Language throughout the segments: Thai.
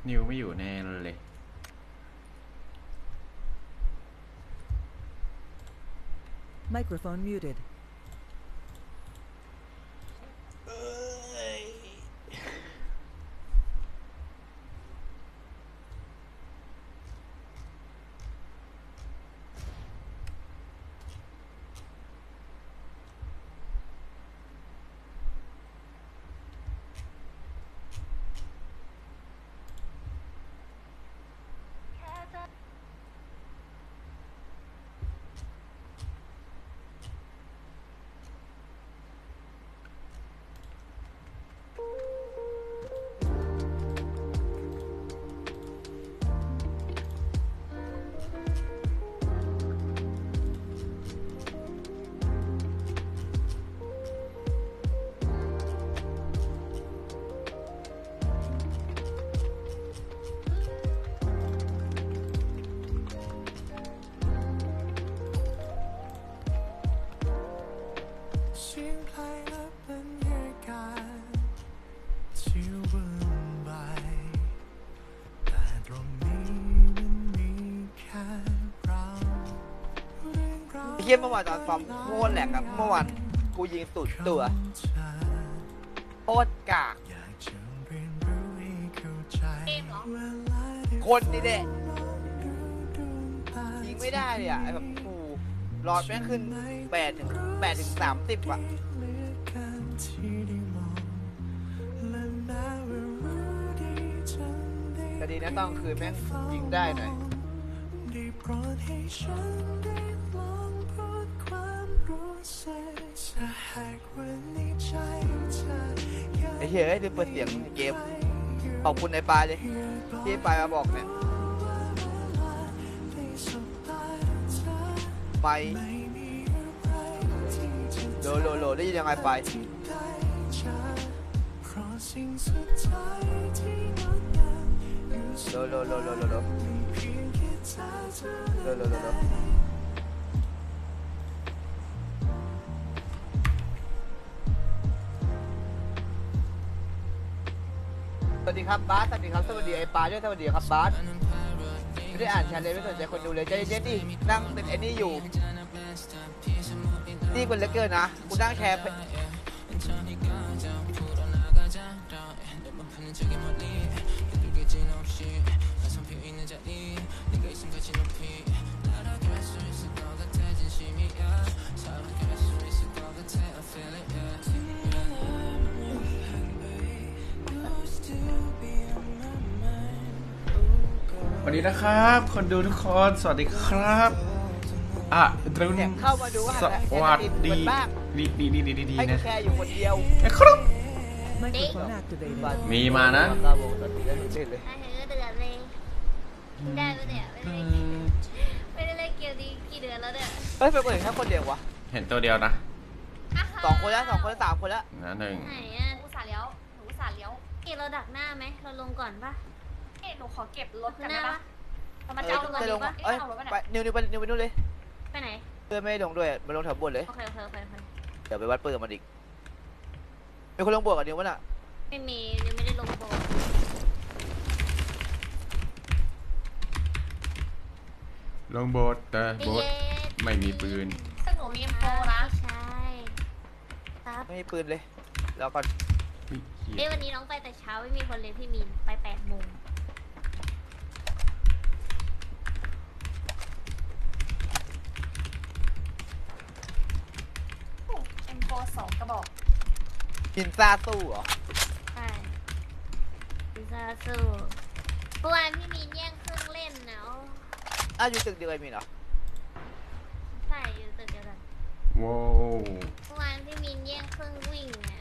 นิวไม่อยู่แน่เลย Microphone muted. เยี่ยมเมื่อวานตอนซ้อมโคตรแหลกครับเมื่อวานกูยิงสุดตัวโคตรกากคนนี่เด็ยิงไม่ได้เลยอ่ะแบบกูรอดแม่งขึ้น8 ถึง 30อ่ะแต่ดีนะต้องคืนแม่งยิงได้หน่อยไอ้เหี้ยลืมเปิดเสียงเกมขอบคุณไอ้ปลายเลยที่ปลายมาบอกเนี่ยไปโหลได้ยินยังไงไปโหลสวัสดีครับบาสสวัสดีครับสวัสดีไอ้ปลาด้วยสวัสดีครับบาสไม่ได้อ่านแชทเลยไม่สนใจคนดูเลยใจเย็นๆดินั่งเป็นไอ้นี่อยู่นี่คนเล็กเกินนะกูนั่งแชร์สวัสดีนะครับคนดูทุกคนสวัสดีครับรุนเข้ามาดูว่าสวัสดีดีให้นะแชร์อยู่คนเดียวครับ Microphone activated. มีมานะได้ไปเนี่ยไม่ได้เล่นเกมนี้กี่เดือนแล้วเนี่ยเฮ้ยเป็นคนเห็นแค่คนเดียววะเห็นตัวเดียวนะ 2 คนแล้ว2 คนแล้ว3 คนแล้วนะหนึ่งไหนอ่ะอุตส่าห์เลี้ยวหนูอุตส่าห์เลี้ยวเกมเราดักหน้าไหมเราลงก่อนปะหนูขอเก็บรถกันได้ปะมันจะเอารถไปลงเอ้ยเอารถไปไหนไปนิวไปนู่นเลยไปไหนเพื่อนไม่ลงด้วยมาลงแถวบนเลยโอเคเดี๋ยวไปวัดปืนกับมันอีกมีคนลงบวกกับนิวมั้ยน่ะไม่มียังไม่ได้ลงโบลงโบสแต่โบสไม่มีปืนซึ่งหนูมีโบนะใช่ไม่มีปืนเลยแล้วก็วันนี้น้องไปแต่เช้าไม่มีคนเลยพี่มีนไป8 โมง2 กระบอกกินซ่าสู้เหรอใช่กินซ่าสู้เมื่อวานพี่มีนแย่งเครื่องเล่นเนาะอยู่ตึกเดียวกันมีเหรอใช่อยู่ตึกเดียวกันว้าวเมื่อวานพี่มีนแย่งเครื่องวิ่งเนี่ย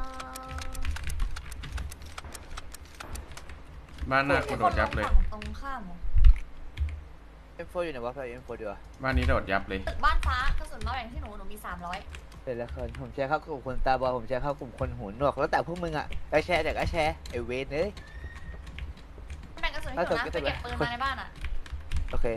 บ้านหน้ากูโดดยับเลยตรงข้าม M4อยู่ไหนวะพี่ M4ดีกว่าบ้านนี้โดดยับเลยบ้านฟ้ากระสุนมาแบ่งที่หนูมี300 เสร็จแล้วคนผมแชร์เข้ากลุ่มคนตาบอดผมแชร์เข้ากลุ่มคนหูหนวกแล้วแต่พวกมึงอ่ะไอแชร์แต่ก็แชร์ไอเวนเลยแบ่งกระสุนให้หนูนะไปเก็บปืนมาในบ้านอ่ะโอเค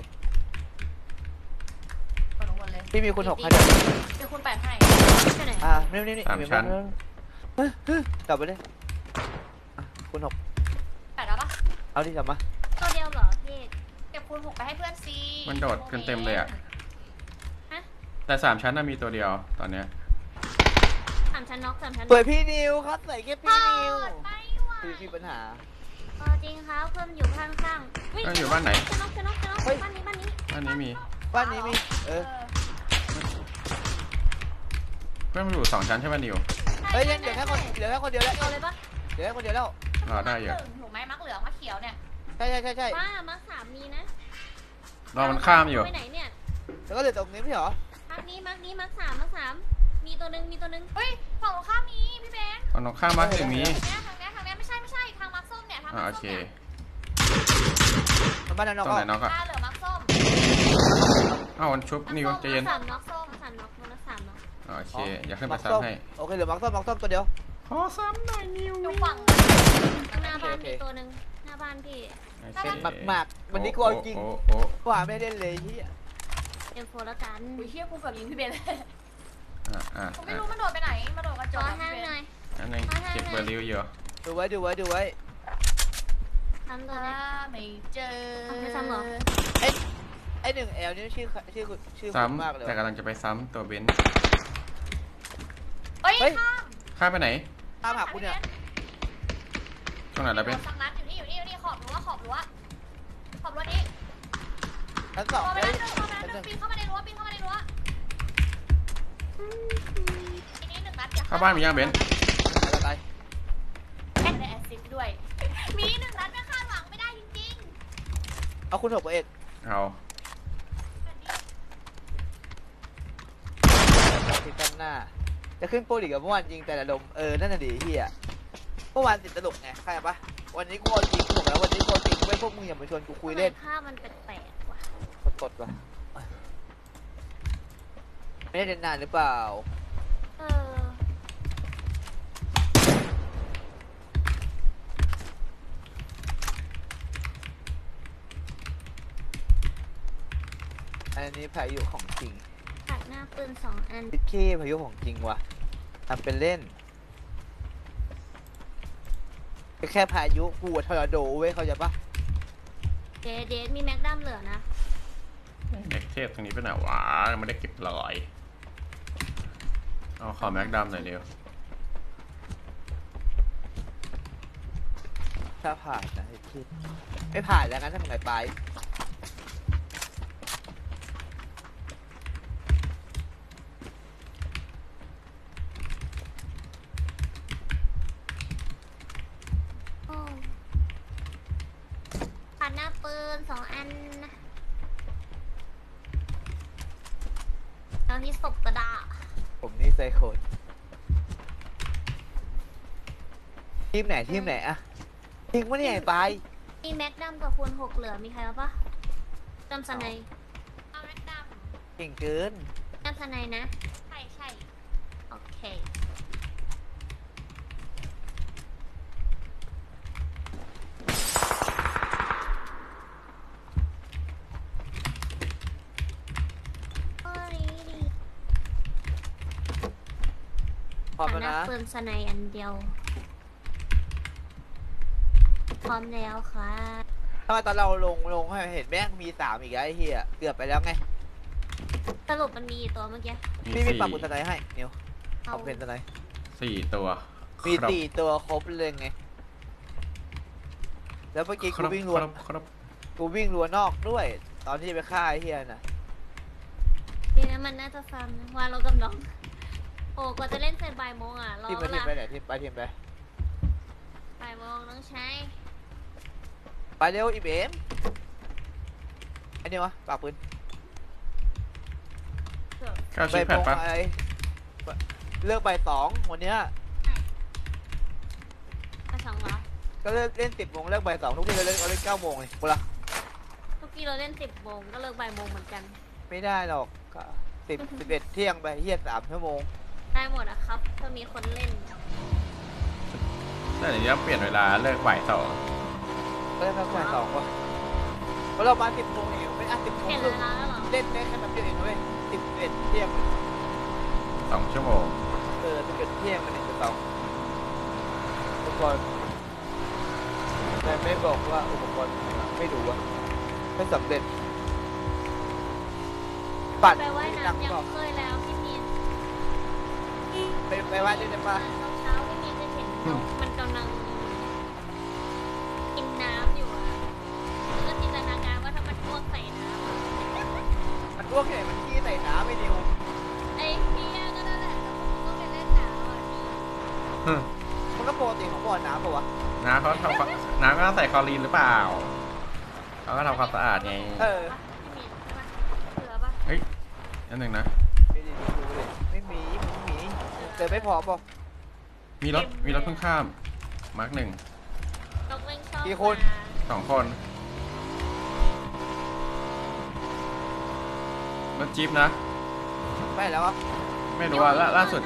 กดลงบนเลยพี่มีคุณ6ให้เดี๋ยวมีคุณ8ให้นี่ 3 ชั้นกลับไปเลยคุณ6 8แล้วปะเเอาที่ทำมาตัวเดียวเหรอพี่เก็บคูณ6ไปให้เพื่อนซีมันโดดกันเต็มเลยอะฮะแต่3 ชั้นน่ะมีตัวเดียวตอนเนี้ย 3 ชั้นน็อก3 ชั้นสวยพี่นิวครับใส่แค่พี่นิวไม่ไหวพี่ปัญหาจริงครับเพิ่มอยู่ข้างๆเอ้ยอยู่บ้านไหนจะน็อกบ้านนี้บ้านนี้มีบ้านนี้มีเพื่อนมันอยู่2 ชั้นใช่ป่ะนิวเฮ้ยยังเหลือแค่คนเดียวแล้วเอาเลยปะเหลือแค่คนเดียวแล้วรอได้อยู่ถูกไหมมักเหลืองมักเขียวเนี่ยใช่มาร์ค3มีนะรอมันข้ามอยู่ไปไหนเนี่ยแล้วก็เหลือตรงนี้ไม่เหรอมาร์คนี้มาร์ค3มีตัวหนึ่งเฮ้ยฝั่งตรงข้ามมีพี่แบงค์ตอนข้ามมาถึงมีทางเนี้ยไม่ใช่ทางมักส้มเนี่ยทางมักโอส้มเคเนี่ยบ้านนั้นตนรอกงไหนน็อกอะเหลือมักส้มเอ้ามันชุบนิวใจเย็น 3น็อกส้ม3น็อกมันละ3น็อกโอเคอย่าขึ้นไปมักส้มซ้ำให้โอเคเหลือมักส้มตัวเดียวขอซ้ำหน่อยนิวอยู่ฝั่งหน้าบ้านมีตัวหนึ่งหน้าบ้านพี่โอเป็เคนหมากวันนี้กูเอาจริงโอ้กว่าไม่ได้เลยที่เอ็มโฟแล้วกันอุ้ยเฮียกูเกือบยิงพี่เบนเลยอ่ะผมไม่รู้มันโดดไปไหนมันโดดกระจจกออะห้างพี่เบหน่อยอันนี้เก็บเบอร์ริวอยู่ดูไว้ทำตัวถ้านี้ไม่เจอไม่ซ้ำเหรอไอ้1Lนี่ชื่อซ้มากเลยำแต่กำลังจะไปซ้ำตัวเบนซ์เฮ้ยข้ามข้ามไปไหนตามหาคุณเนี่ยตรงไหนแล้วเบนซ์สักนัดอยู่นี่ขอบรั้วนี้ชั้นพอ 2 ไปเลยนัดหนึ่งปีนเข้ามาในรั้วทีนี้1 นัดเข้าบ้านมีย่างเบนซ์อะไรแค่ในแอซิดด้วย มี1 นัดไม่คาดหวังไม่ได้จริงเอาคุณ6ตัวเอกเอาติดกันหน้าจะขึ้นโปรลีกกับเมื่อวานยิงแต่ละลมนั่นน่ะดิเฮียเมื่อวานติดตลกไงใครปะวันนี้กูเอาจริงบอกแล้ววันนี้กูเอาจริงไว้พวกมึงอย่ามาชวนกูคุยเล่นภาพมันแปลกๆว่ะกดว่ะไม่ได้เล่นนานหรือเปล่าเอออันนี้พายุของจริงตัดหน้าปืน2 อันพิเคพายุของจริงว่ะทำเป็นเล่นแค่พายุกูทอร์นาโดเว้ยเขาใจปะเดดมีแม็กดัมเหลือนะเด็กเทพตรงนี้เป็นไหนวะยังไม่ได้เก็บรอยเอาขอแม็กดัมหน่อยเดียวถ้าผ่านนะไอ้คิดไม่ผ่านแล้วงั้นทำไงไปตัดหน้าปืน2 อันนะตอนที่ศพกระดาษผมนี่ไซโคนทีมไหนอะทีมว่าเนี่ยไอ้ไปมีแม็กดัมกับคูณ6เหลือมีใครเอาปะดัมสไนๆเอาแม็กดัมเก่งเกินดัมสไนนะใช่โอเคโอ้ยดีพร้อมตัดแล้วหน้านะปืนสไนอันเดียว พร้อมแล้วค่ะทำไมตอนเราลงให้เห็นแม่งมี3อีกแล้วไอ้เหี้ยเกือบไปแล้วไงสรุปมันมีกี่ตัวเมื่อกี้พี่มีปรับบุญสไนให้นิวเอาเอาเป็นสไน 4 ตัวมี4ตัวครบเลยไงแล้วเมื่อกี้คกูรบวิ่งครัวรบครบกูวิ่งรัวนอกด้วย ตอนที่ไปฆ่าไอ้เหี้ยน่ะดีนะมันน่าจะซ้ำนะวานเรากับน้อง โอ้กว่าจะเล่นเสร็จบ่ายโมงอ่ะรอทีมเวไปทีมลาไปไหนทีมไปทีมไปบ่ายโมงต้องใช้ไปเร็วอีเบมไอ้เนี่ยวะปากปืนก้าวชิปแพดปะอะไรเลิกบ่าย2วันเนี้ยไปสองเหรอก็เลิกเล่น10 โมงเลิกบ่าย2ทุกทีเราเล่น9 โมงเลยกูละทุกทีเราเล่น10 โมงก็เลิกบ่ายโมงเหมือนกันไม่ได้หรอกก็11 เที่ยงไปเฮีย3 ชั่วโมงได้หมดอะครับถ้ามีคนเล่นแต่เดี๋ยวนี้เปลี่ยนเวลาเลิกบ่าย2 ก็ได้แค่บ่าย2ว่ะเพราะเรามา10 โมงเองไม่10 โมเปลี่ยนงครึ่เวงลาแล้วเหรอเล่นได้แค่แบบเดียวเองเว้ย11 เที่ยง 2 ชั่วโมง 11 เที่ยงมัน1 2ทุกคนแต่ไม่บอกว่าอุปกรณ์ไม่รู้อะไม่สำเร็จปัดไปว่ายหนักน้ำยังบอกเคยแล้วพี่มีนไปว่ายด้วยได้ปะเช้าพี่มีนจะเห็นนกมันกำลังกินน้ำอยู่อะก็จินตนาการว่าถ้ามันอ้วกใส่น้ำอะมันอ้วกที่ไหนมันขี้ใส่น้ำไม่ดิวไอ้เฮียก็นั่นแหละแล้วมันก็ไปเล่นน้ำอ่ะพี่มันก็ปกติของบ่อน้ำป่ะวะน้ำเขาทำน้ำก็ต้องใส่คลอรีนหรือเปล่าเขาก็ทำความสะอาดไงเออพี่มีนใช่ปะเสือปะเฮ้ยอันหนึ่งนะไม่ได้ดูเลยไม่มีเจอไม่พอป่ะมีรถเพิ่งข้ามมาร์กหนึ่งนกเล่นชอบกี่คน 2 คน รถจี๊ปนะไม่แล้ววะไม่รู้ว่าล่าสุด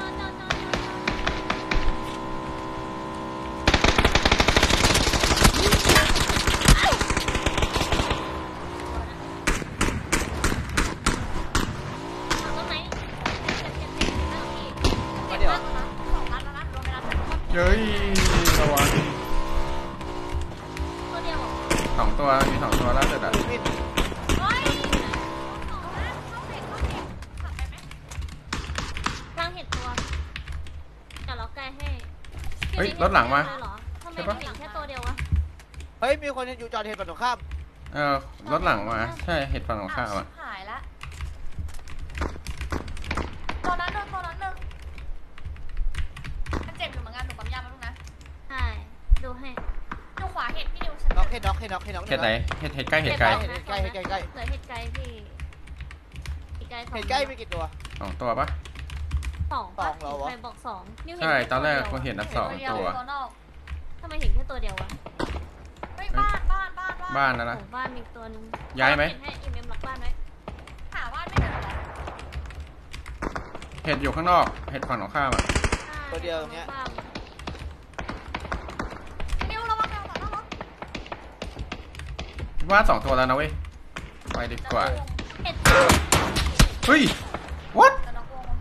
มาเดี๋ยว 2 ล้านแล้วนะรวมไปแล้วทั้งหมดเย้ยระวังตัวเดียว 2 ตัวมี2 ตัวล่าสุดอ่ะมิดเฮ้ย2 ล้านเข้าเด็กขับไปไหมร่างเห็ดตัวแต่ล็อกไกให้เฮ้ยรถหลังมาทำไมมันเห็นแค่ตัวเดียววะเฮ้ยมีคนอยู่จอดเห็นฝั่งตรงข้ามรถหลังมาใช่เห็ดฝั่งของข้ามอ่ะหายละตัวนั้นหนึ่งมันเจ็บอยู่เหมือนกันหนูปั๊มยามาลูกนะใช่ดูให้ดูขวาเห็ดพี่นิวฉันน็อกให้เห็ดไหนเห็ดใกล้เห็ดไกลเห็ดใกล้เหลือเห็ดไกลพี่เห็ดไกลสองเห็นใกล้มีกี่ตัว 2 ตัวปะสองสองเหรอวะใครบอกสองนิ้วเห็นใช่แค่ตอนแรกวกูเห็นนะ2 เดียวตัวตัวนอกทำไมเห็นแค่ตัวเดียววะเฮ้ยบ้านบ้านแล้วนะโอ้บ้านมีตัวนึงย้ายไหมเห็นให้อีเมลล็อกบ้านไหมหาบ้านไม่เจอเหรอเห็ดอยู่ข้างนอกเห็ดฝั่งของข้ามอ่ะตัวเดียวตรงเนี้ยบ้านนิวระวังระวังระวังว่า2 ตัวแล้วนะเว้ยไปดีกว่าเห็ดเฮ้ย what แต่น็อกวง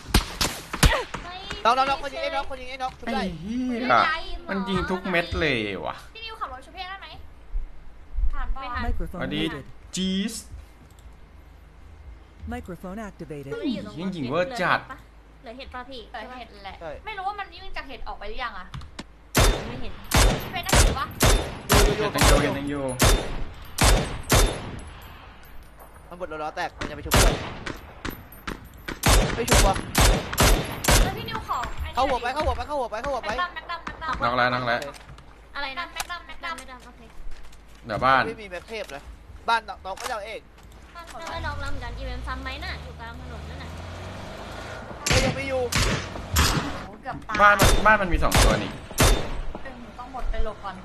น้องคนยิงไอ้น็อกชุบไอ้ได้เหี้ยมันยิงทุกเม็ดเลยว่ะพี่นิวขับรถชูเพ่ได้ไหมผ่านป่ะสวั Microphone สดี muted. จีส Microphone activated. มันไม่ได้อยู่ตรงยิงเวอร์จัดเหลือเห็ดปะพี่แต่เห็ดแหละไม่รู้ว่ามันยิ่งจากเห็ดออกไปหรือยังอะไม่เห็นเพ่น่าจะปะยังอยู่มันบดล้อแตกมันจะไปชุบเพื่อนไม่ชุบวะแล้วพี่นิวของเข้าหัวไปแม็กดำน้องแล้วอะไรนะแม็กดำไม่ดำโอเคเดี๋ยวบ้านไม่มีแม็กเทปเลยบ้านน้องก็จะเอาเองถ้าไม่ลองรำกันอีเวนต์ซ้ำไหมน่ะอยู่กลางถนนนั่นน่ะก็ยังไม่อยู่เกือบตายบ้านมันมี2 ตัวนี่ต้องหมดไปหลบก่อน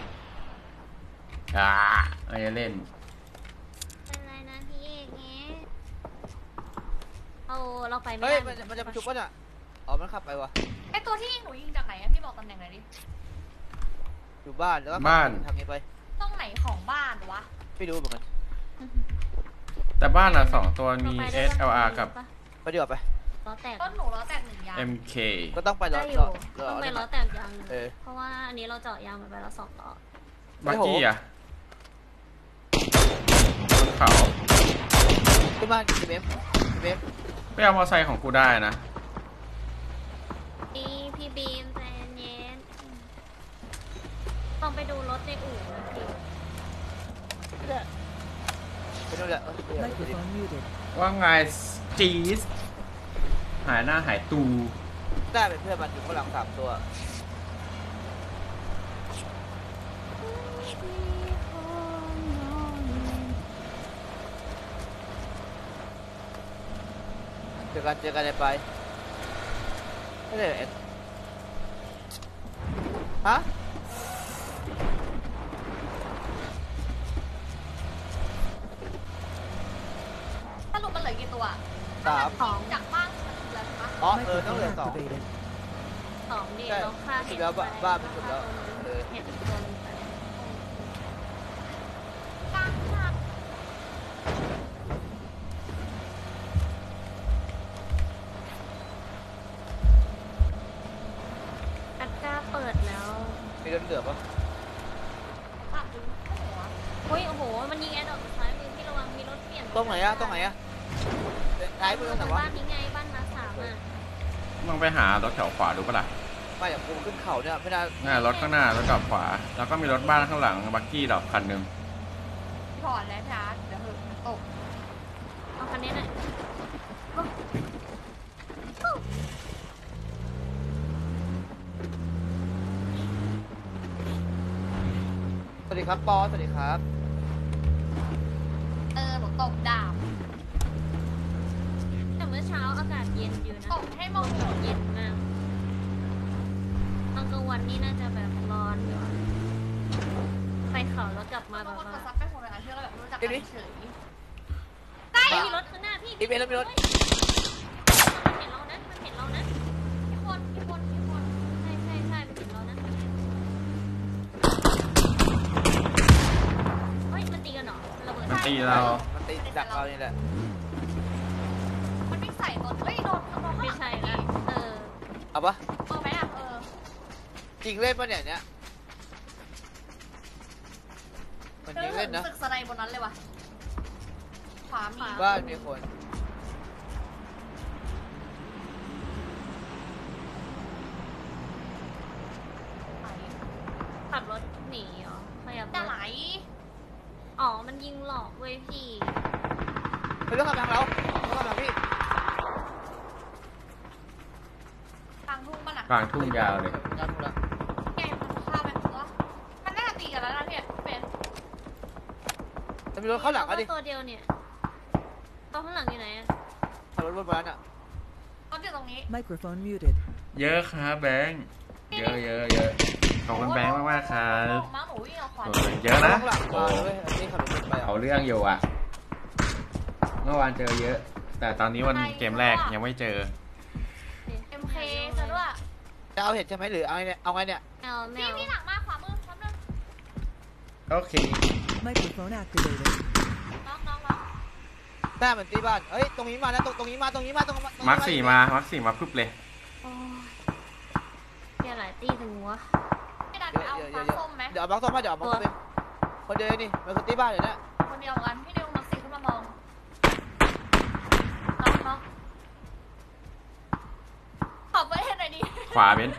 อะไรเล่นเป็นไรนะพี่เอกเงี้ยเอาเราไปไม่เฮ้ยได้มันจะไปชุบป่ะน่ะอ๋อมันขับไปวะไอตัวที่ยิงหนูยิงจากไหนอะพี่บอกตำแหน่งหน่อยดิอยู่บ้านแล้วก็ทางนี้ไปต้องไหนของบ้านวะไม่รู้เหมือนกันแต่บ้านอ่ะ2 ตัวมี SLR กับไปดีกว่าไปล้อแตกต้นหนูล้อแตก1 ยาง MK ก็ต้องไปรได้ออยู่ต้องไปล้อแตกยางนึงเพราะว่าอันนี้เราเจาะยางไปแล้ว2 ล้อบักกี้อ่ะบนเขาขึ้นบ้านเบฟไปเอามอเตอร์ไซค์ของกูได้นะพี่บีมใจเย็นต้องไปดูรถในอู่นะพี่ไปนู่นแหละ Microphone muted. ว่าไงจีสหายหน้าหายตูได้เป็นเพื่อนมันอยู่ข้างหลัง3 ตัวเจอกันไปไม่ได้ฮะสรุปมันเหลือกี่ตัว 3 จากบ้านมันเหลือใช่ปะอ๋อต้องเหลือ Microphone 2 activated. 2ดีเราฆ่าเห็ดแล้วบ้านมันสุดแล้วเห็ดตัวนึงไปกลางทางอัดก้าเปิดแล้วมีรถเหลือปะตรงไหนอะท้ายมือตรงไหนวะบ้านนี้ไงบ้านมาสามอ่ะลองไปหารถแถวขวาดูปะล่ะไม่อยากกูขึ้นเขาเนี่ยไม่น่ารถข้างหน้ารถกลับขวา แล้วก็มีรถบ้านข้างหลังบักกี้ดอกคันหนึ่งถอนแล้วจ้าเดี๋ยวเหอะมันตกเอาคันนี้หน่อยสวัสดีครับปอสวัสดีครับหนูตกดาบแต่เมื่อเช้าอากาศเย็นอยู่นะตกให้มองเห็นเย็นมากตอนกลางวันนี่น่าจะแบบร้อนอยู่อะไปเขาแล้วกลับมามาแบบบางคนว่าก็ซับไปคนละอันที่เราแบบรู้จักกันเฉยใช่มีรถข้างหน้าพี่มีรถมันเห็นเรานะมันเห็นเรานะมีคนใช่มันเห็นเรานะเฮ้ยมันตีกันเหรอมันระเบิดมันตีเรามันตีดักเรานี่แหละมันวิ่งใส่รถเฮ้ยโดนข้างไม่หลังใช่ละเอาปะเอาไหมอ่ะจริงเล่นปะเนี่ยมันจริงเล่นนะศึกสไนบนนั้นเลยว่ะขวามีบ้านมีคนขับรถหนีเหรอขยับรจะถไหลอ๋อมันยิงหลอกเว้ยพี่เฮ้ยรถขับทางเราพี่กลางทุ่งป่ะน่ะกลางทุ่งยาวเลยกลางทุ่งละแกมันฆ่าไปตัวมันน่าจะตีกันแล้วนะเนี่ยเป็นจะมีรถเข้าหลังอะดิตัวเดียวเนี่ยตัวข้างหลังอยู่ไหนอะขับรถบนบ้านอะรถอยู่ตรงนี้ Microphone muted. เยอะครับแบงค์เยอะขอบคุณแบงค์มากๆครับมาหนูวิ่งเอาขวานโอ้ยเยอะนะข้างหลังโอ้มาเลยอันนี้ขับรถบนไปอะเอาเรื่องอยู่อ่ะ เมื่อวานเจอเยอะ แต่ตอนนี้วันเกมแรกยังไม่เจอ MK ซะด้วยจะเอาเห็ดใช่ไหมหรือเอาไงเนี่ยเอาไงเนี่ยเอาแมพี่วพี่หลังมาขวามือแป๊บนึงโอเค Microphone activated. น้องหน้าเหมือนตีบ้านเฮ้ยตรงนี้มานะตรงนี้มามาร์คสี่มาปุ๊บเลยโอ้ยเดี๋ยวหลายตีถึงวะพี่ดันไปเอาฟ้าส้มไหมเดี๋ยวเอาบล็อกส้มมาเดี๋ยวเอาบล็อกส้มเองคนเดียวนี่มันคือตีบ้านอยู่เนี่ยคนเดียวกันพี่นิวมาสิขึ้นมามองน้องขอบไปเห็นหน่อยดิขวาเบน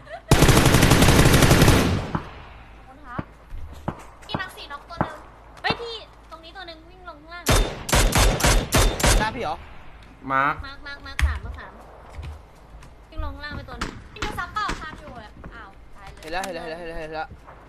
คนครับพี่นักสี่น็อกตัวนึงเฮ้ยพี่ตรงนี้ตัวหนึ่งวิ่งลงข้างล่างหน้าพี่เหรอมาร์คมาร์คสามวิ่งลงข้างล่างไปตัวหนึงพี่นิวซับเปล่าซับอยู่อ่ะอ้าวตายเลยเห็นแล้ว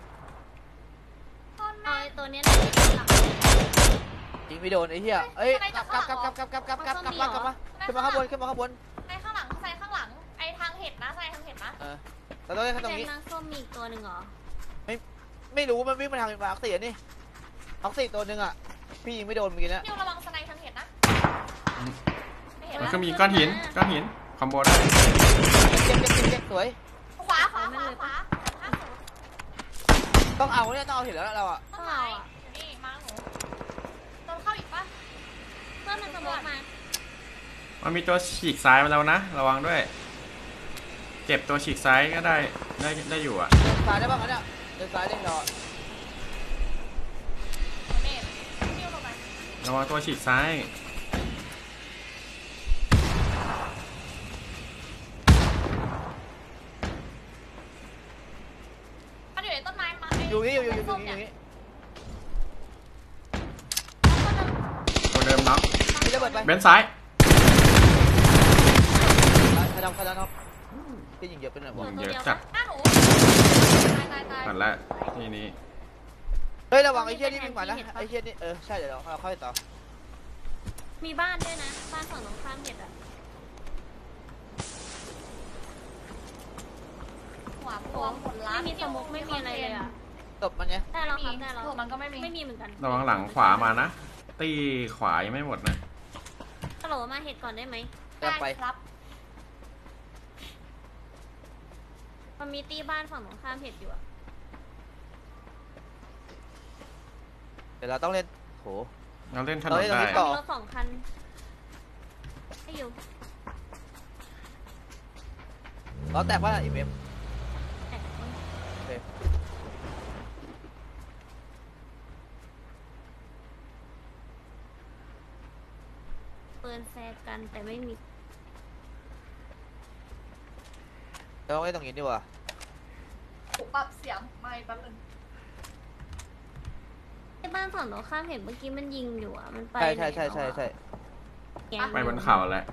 ต้นเอาแม่ไอ้ตัวเนี้ยหน่อยหลังยิงไม่โดนไอ้เหี้ยเอ้ยกลับมาขึ้นมาข้างบนใส่ข้างหลังใส่ข้างหลังไอทางเห็ดนะใส่ทางเห็ดนะเราต้องเล่นตแดรงงนี้มาส้มมีอีกตัวหนึ่งเหรอไม่รู้มันวิ่งมาทางมาร์คสี่นี่มาร์คสี่ตัวนึงอ่ะพี่ยิงไม่โดนเมื่อกี้นะนิวระวังสไนทางเห็ดนะไม่เห็นมันนะก็มีก้อนหินคอมโบได้เจ็บสวยขวา50 ต้องเอาเนี่ยต้องเอาเห็นแล้วเราอ่ะต้นไม้นี่มาหนูโดนเข้าอีกปะเพื่อนมันสมองมามันมีตัวฉีกซ้ายมาแล้วนะ ระวังด้วย เก็บตัวฉีกซ้ายก็ได้อยู่อ่ะเดินซ้ายได้บ้างเนี่ยเดินซ้ายได้เราเมธนิวลงไประวังตัวฉีกซ้ายมันอยู่ในต้นไม้มาอยู่นี่ตัวเดิมน็อกพี่ระเบิดไปเบนซ้ายใครดำพี่ยิงเยอะไปหน่อยวะเยอะจัดหน้าหนูตายนั่นแหละทีนี้เฮ้ยระวังไอ้เชี่ยนี่วิ่งมานะไอ้เชี่ยนี่ใช่เดี๋ยวเราเข้าไปต่อมีบ้านด้วยนะบ้านฝั่งตรงข้ามเห็ดอะหัวพวงหมดล้านไม่มีสมุกไม่มีอะไรเลยอะตบมันไงได้แล้วครับได้แล้วถูกมันก็ไม่มีไม่มีเหมือนกันระวังหลังขวามานะ ตีขวายังไม่หมดนะกระโหลมาเห็ดก่อนได้ไหมจะไปครับมันมีตีบ้านฝั่งตรงข้ามเห็ดอยู่อะเดี๋ยวเราต้องเล่นโหเราเล่นถนนเราเล่นตรงได้นี้ต่อมีรถ2 คันให้อยู่เราแตกว่าอีเมมแต่เปืนแฟร์กันแต่ไม่มีเราต้องเล่นตรงนี้ดีกว่ากูปรับเสียงไม่แป๊บนึงที่บ้านฝั่งตรงข้ามเห็นเมื่อกี้มันยิงอยู่อ่ะมันไปใช่ไหนใช่แล้วอะใช่แก๊งไปบนเขาแหละ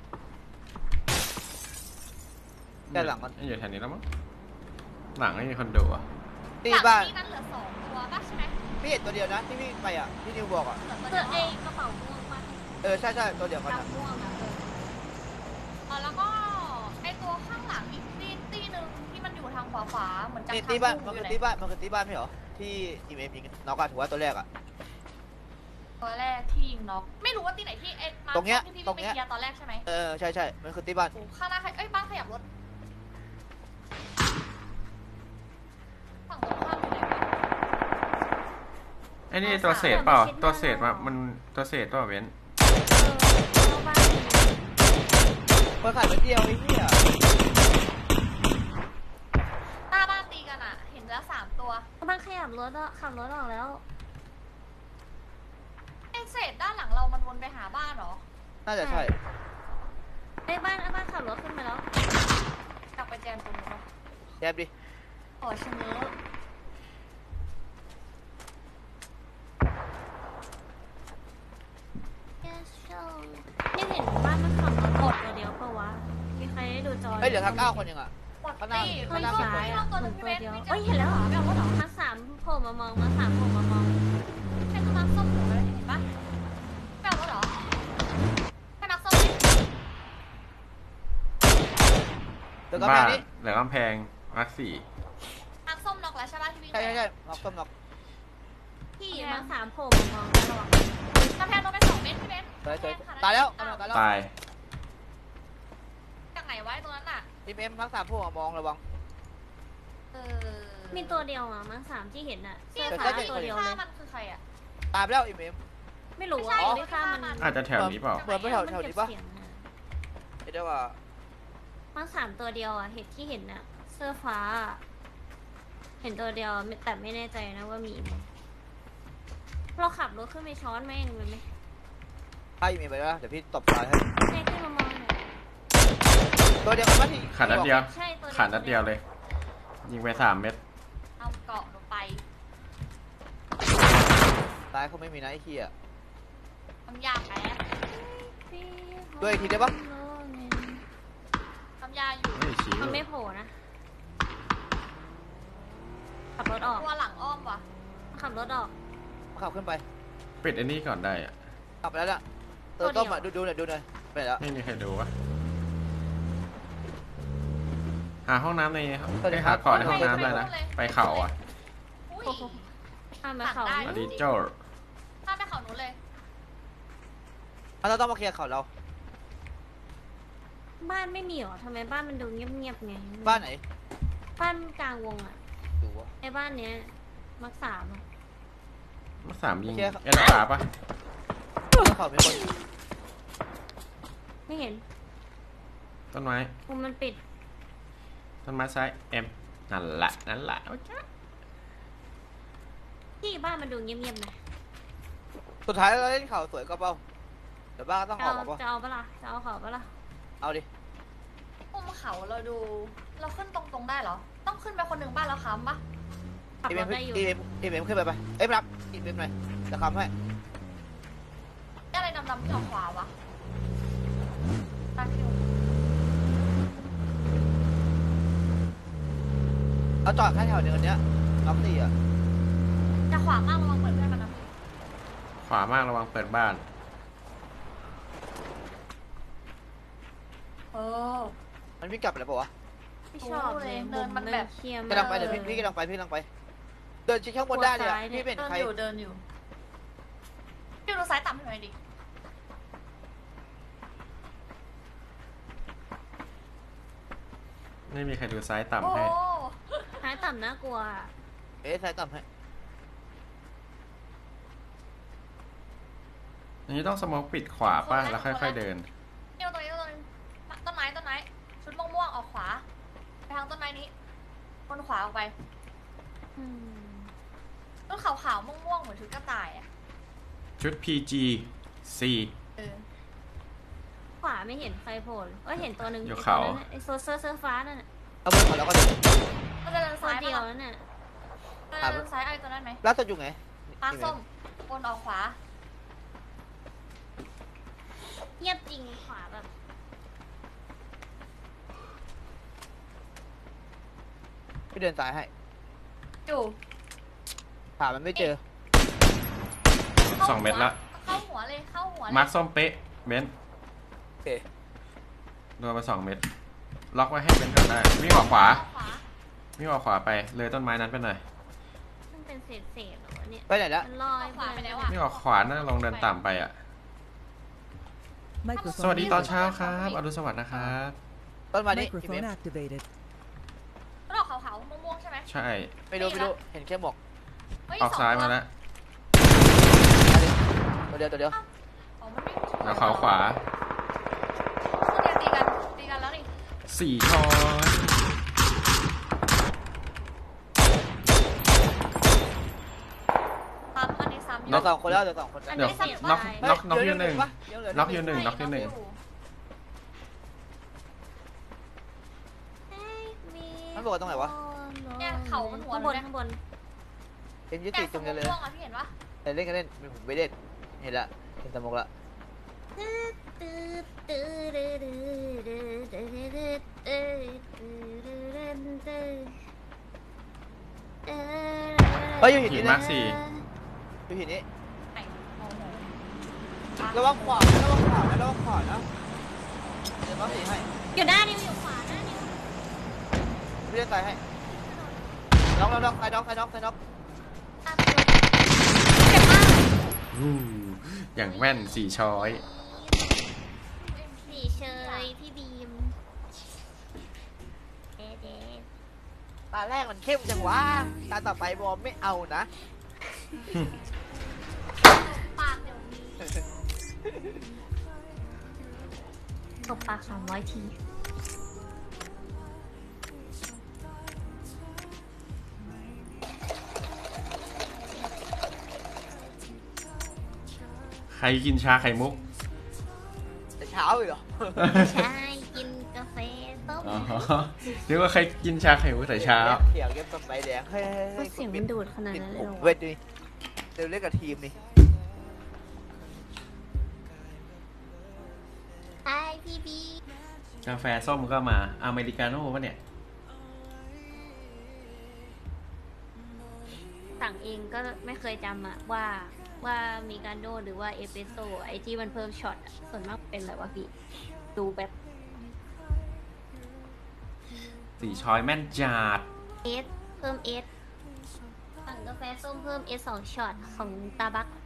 แค่หลังมันอยู่แถวนี้แล้วมั้งหลังไม่มีคนดูอ่ะตีหลังบ้านนี้นั้นเหลือ2ตัวป่ะใช่ไหมพี่เห็นตัวเดียวนะที่พี่ไปอ่ะที่นิวบอกอ่ะเหลือตัวเสื้เดีอยวเอกระเป๋าม่วงปะใช่ตัวเดียวกันอะดำม่วงอ่ะแล้วก็ไอตัวข้างหลังอีกตีหนึ่งที่มันอยู่ทางขวาเหมือนจะนี่ทางตีบ้านพุ่มันงอคืยู่อไหนตีบ้านมันคือตีบ้านไม่เหรอที่ทีมเอ็มยิงน็อกอะถือว่าตัวแรกอะตัวแรกที่ยิงน็อกไม่รู้ว่าตีไหนที่ไอ้มาตรงเนี้ยที่พี่ตรงไปเนี้ยเคลียร์ตอนแรกใช่ไหมใช่มันคือตีบ้านโอ้ข้างหน้าเอ้ยบ้านขยับรถฝั่งตรงข้ามอยู่ไหนวะไอ้นี่ตัวเศษเปล่าตัวเศษมันตัวเศษเปล่าเว้นเข้าบ้านเปิดขายไปเดียวไอ้เหี้ยหน้าบ้านตีกันอ่ะ เห็นแล้ว3ตัวบ้านขยับรถอ่ะขับรถออกแล้วไอ้เศษด้านหลังเรามันวนไปหาบ้านเหรอน่าจะใช่ไอ้บ้านขับรถขึ้นไปแล้วกลับไปแจมตรงนู้นเนาะแจมดิขอชะเง้อนี่เห็นบ้านมันขับรถหมดตัวเดียวปะวะมีใครได้ดูจอเฮ้ยเหลือทั้ง9 คนยังอ่ะหมดข้างหน้าตีข้างหน้าซ้ายอ่ะตัวเหนึมือง นพี่ตัวเบนเดียวเอ้ยเห็นแล้วเหรอไม่เอารถเหรอมาสามโผล่มามองมาสามโผล่มามองใช่ตัวมาร์คส้มหนูเลยเห็นปะไม่เอารถเหรอให้มาร์คส้มไหมเหลือกำแพบ้าง นนี้เหลือกำแพงมาร์ค4 มาร์คส้มน็อกแล้วใช่ปะที่วิ่งใช่น็อกต้มน็อกพี่มาสามโผล่มามองแล้วหรอกำแพงโดนไป2 เมตรพี่เบนตายแล้วอ้าวตายแล้วตายจากไหนไวะไอ้ตัวนั้นอ่ะทีมเอ็มทั้ง3พวกมองระวังเออมีตัวเดียวอ่ะมาสามที่เห็นอ่ะที่เสื้อขาฟ้าตัวเดียวเลยมันคือใครอ่ะตายไปแล้วทีมเอ็มไม่รู้ไม่ใช่อ่ะไม่ฆ่ามันอาจจะแถวนี้เปล่าเหมือนไปแถวนี้ปะเก็บเสียงอะเห็นได้ว่ามาสามตัวเดียวอ่ะเห็นที่เห็นอ่ะ เสื้อฟ้า เห็นตัวเดียวแต่ไม่แน่ใจนะว่ามีไหมเราขับรถขึ้นไปช้อนแม่งเลยไหมถ้าทีมเอ็มไปแล้วเดี๋ยวพี่ตบตายให้ให้ขึ้นมามองหน่อยตัวเดียวกันปะที่ขาดนัดเดียวใช่ตัวเดียวขาดนัดเดียวเลย ยิงไป3 เม็ดเอาเกาะลงไปตายเขาไม่มีนะไอ้เหี้ยทำยาแป๊บด้วยอีกทีได้ปะทำยาอยู่ไม่ชี้มันไม่โผล่นะ ขับรถออกตัวหลังอ้อมว่ะขับรถออกขับขึ้นไปปิดไอ้นี่ก่อนได้อะขับไปแล้วน่ะตัวต้มอ่ะดูหน่อยไปแล้วไม่มีใครดูวะหาห้องน้ำในไปหาก่อนในห้องน้ำได้นะ ไปเขาอ่ะอุ้ยโอ้โหข้ามไปเขาผ่านสได้วัสดีโจ้ข้ามไปเขาหนูเลยเราต้องมาเคลียร์เขาเราบ้านไม่มีหรอทำไมบ้านมันดูเงียบๆไงบ้านไหนบ้านกลางวงอ่ะดูวะไอ้บ้านเนี้ยมักสามอะมา3ยิงโอเคครับเอลตาปะเขามีคนไม่เห็นต้นไม้มุมมันปิดต้นไม้ซ้ายเอ็มนั่นแหละโอเคที่บ้านมันดูเงียบๆนะสุดท้ายเราเล่นเขาสวยก็เปล่าเดี๋ยวบ้านก็ต้องออกมาป่ะจะเอาปะล่ะจะเอาเขาปะล่ะเอาดิมุมเขาเราดู เราขึ้นตรงๆได้เหรอ ต้องขึ้นไปคนหนึ่งบ้านแล้วค้ำปะขับทีรเอ็ถมได้อยู่ทีเอ็มขึ้นไปเอ้ยรับทีเอ็มหน่อยจะคำให้อะไรดำๆที่ออกขวาวะตาคิวเอาจอดแค่แถวเดียวเนี้ยล็อกสี่อ่ะจะขวามากระวังเปิดเพื่อนมันนะขวามากระวังเปิดบ้านเออมันวิ่งกลับไปแล้วป่าวะไม่ชอบเลยเดินมันแบบเคลียร์กำลังไปเดี๋ยวพี่กำลังไปเดินชิดข้างบนได้เนี่ยพี่เป็นเดินใครอยู่พี่ดูซ้ายต่ำให้หน่อยดิไม่มีใครดูซ้ายโอ้ต่ำให้ท้ายต่ำน่ากลัวอะเอ๊ะซ้ายต่ำให้อันนี้ต้องสโมกปิดขวาป่ะแล้วค่อยๆเดินเดี๋ยวตรงนี้ต้นไม้ชุดม่วงๆออกขวาไปทางต้นไม้นี้บนขวาออกไปอืมต้นขาวๆม่วงๆเหมือนชุดกระต่ายอ่ะชุด PG C เออขวาไม่เห็นใครโผล่เอ้ยเห็นตัวหนึ่งอยู่เขาไอ้โซเซอร์เสื้อฟ้านั่นน่ะเอาบนเขาแล้วก็เดินก็จะเดินตัซ้าวย เดียวปะนั่นน่ะก็จะเดินซ้ายไอ้ตัวนั้นไหมล่าสุดอยู่ไงมาร์คส้มวนออกขวาเงียบจริงขวาแบบพี่เดินซ้ายให้อยู่หามันไม่เจอสองเม็ดละเข้าหัวเลยเข้าหัวเลยมาร์คส้มเป๊ะเบนซ์โอเคโดนมา2 เม็ดล็อกไว้ให้เบนซ์ก่อนได้วิ่งออกขวาเข้ขวาวิ่งออกขวาไปเลยต้นไม้นั้นไปหน่อยมันเป็นเศษๆเหรอวะเนี่ยไปไหนแล้วมันลอยขวาไปแล้วอ่ะวิ่งออกขวาน่าลองเดินต่ำไปอ่ะ Microphone สวัสดีตอน muted. เช้าครับอรุณสวัสดิ์นะครับต้นไม้นี่พี่เบ Microphone ฟ activated. มันออกขาวๆม่วงๆใช่ไหมใช่ไม่รู้เห็นแค่หมวกเฮ้ยออกซ้ายมาแล้วตัวเดียวอ๋อมันไม่แล้วเขาขวาพวกเนี้ยตีกันแล้วนี่ 4 ช้อนซ้ำอันนี้ซ้ำเดี๋ยว2 คนแล้วเดี๋ยว2 คนแล้วเดี๋ยวน็อกอยู่หนึ่ง น็อกอยู่หนึ่งใช่มันบอกว่าตรงไหนวะเนี่ยเขามันหัวข้างบนเลยข้างบนเห็นยุเนี่ติยตรงกันเลยม่วงๆอ่ะพี่เห็นปะแต่เล่นกันเล่นผมไม่เล่นเห็นละเห็นสมองละ เฮ้ยอยู่หินหินี่นนะมาร์ค4 อยู่หินนี้ไหนโอ้โหระวังขวานะเดี๋ยวมาสีให้อยู่หน้านิ้วอยู่ขวาหน้านิ้วพี่เล่นตายให้น็อกใครน็อกตามตัวอู้อย่างแม่น4 ช้อยสีเชยพี่บีมเด็ดตาแรกมันเข้มจังวะตาต่อไปบอมไม่เอานะปากเดี๋ยวนี้ตบปาก300 ทีใครกินชาไข่มุกแต่เช้าอีกเหรอใช่กินกาแฟต้มอ๋อนึกว่าใครกินชาไข่มุกแต่เช้าเขียวเก็บต้นใบแดงเฮ้ยเสียงมันดูดขนาดนั้นเลยผมเหรอเวทดิเดี๋ยวเล่นกับทีมนี่ไอ้พี่บีกาแฟส้มก็มาอเมริกาโน่ปะเนี่ยสั่งเองก็ไม่เคยจำอะว่ามีการโดหรือว่าเอสเปรสโซ่ไอที่มันเพิ่มช็อตอะส่วนมากเป็นอะไรวะพี่ดูแบบ 4 ช้อยแม่นจัดเอสเพิ่มเอสสั่งกาแฟส้มเพิ่มเอส2ช็อตของตาบัก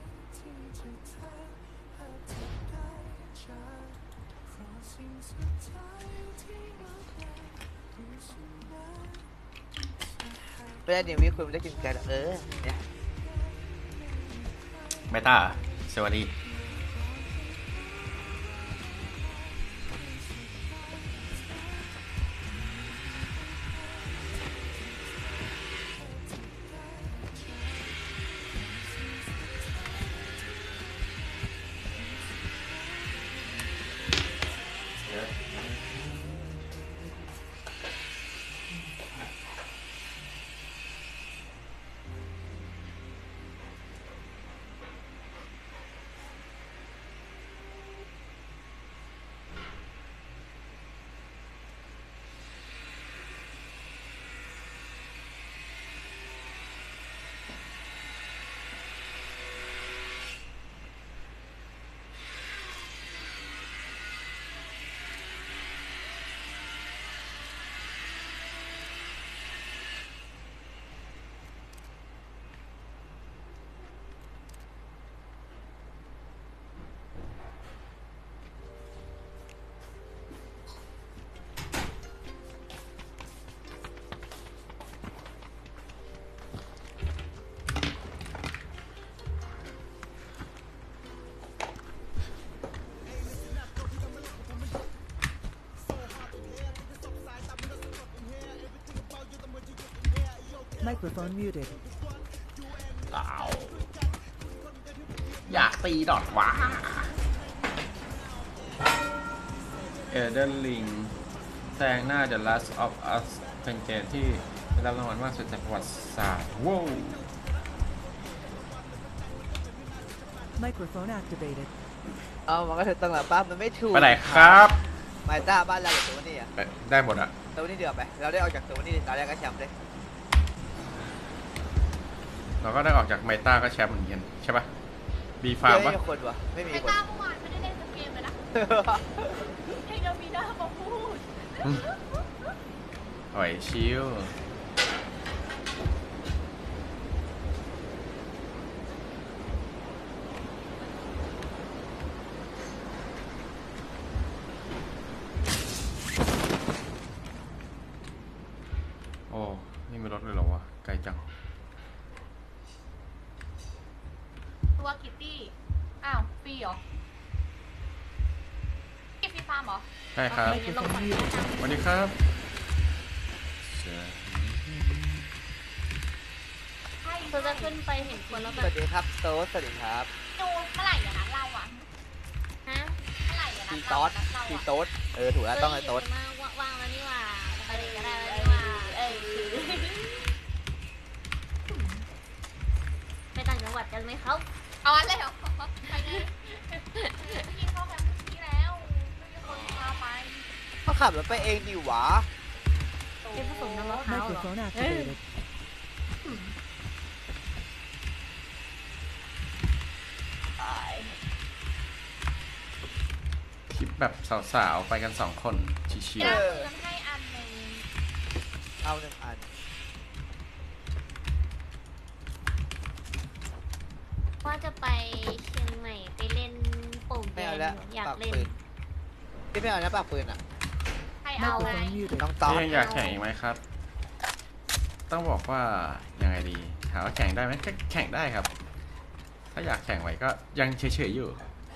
ไม่ได้เดี๋ยววิคุณไม่ได้กินกันเนี่ยเมตาสวัสดี Microphone muted. อ้าวอยากตีดอทว่ะเอเดนลิงแซงหน้า The Last of Us เป็นเกมที่ได้รับรางวัลมากสุดในประวัติศาสตร์ว้าว Microphone activated. เอามันก็ถึงตั้งหลังปั๊บมันไม่ถูกไปไหนครับไมต้าบ้านเราหรือตัวนี้อ่ะไปได้หมดอะตัวนี้เดือดไปเราได้ออกจากตัวนี้ตอนแรกก็แชมป์เลยเราก็ได้ออกจากไมต้าก็แชมป์เหมือนกันใช่ปะบีฟาเจร์อมปะไม่มีคนวะไม่มีไอ้คนต้าเมื่อวานไม่ได้เล่นสักเกมเลยนะให้เดมีด้ามาพูดหอยชิวโอ้นี่มีรถเลยเหรอวะไกลจังตัวกิตตี้ อ้าว ฟรีเหรอฟรีฟาร์มเหรอใช่ครับโอเงั้นลงก่อนนะสวัสดีครับใช่เราจะขึ้นไปเห็นคนแล้วสแบบวัสดีครับโต๊ดสวัสดีครับดูเมื่อไหร่อย่านัดเราอ่ะฮะเมื่อไหร่อย่านัทีดโต๊เราดนัดเราทีอ่ะโต๊ดถูกแล้วต้องไอ้โต๊ดมาวางแล้วนี่หว่าไปไหนก็ได้แล้วนี่หว่าไปต่างจังหวัดกันไหมครับเอาอันเลยเหรอไปเลยพี่เข้าแคมป์ที่แล้วไม่มีคนพาไปเขาขับรถไปเองดิวะเป็นผสมน้ำมะพร้าวเหรอ Microphone activated. คลิปแบบสาวๆ ไปกัน2 คนชิวพี่ดาคืนให้อันหนึ่งเอาหนึ่งอันว่าจะไปเชียงใหม่ไปเล่นโป่งแดไม่เอางแล้วอยากปากเล่นปืนพี่ไม่เอานะปากปืนอ่ะให้เอาไง Microphone muted. น้องๆต๊อดพี่ยังอยากแข่งอีกไหมครับ ต้องบอกว่ายังไงดีถามว่าแข่งได้ไหมก็แข่งได้ครับ ถ้าอยากแข่งไว้ก็ยังเฉยๆอยู่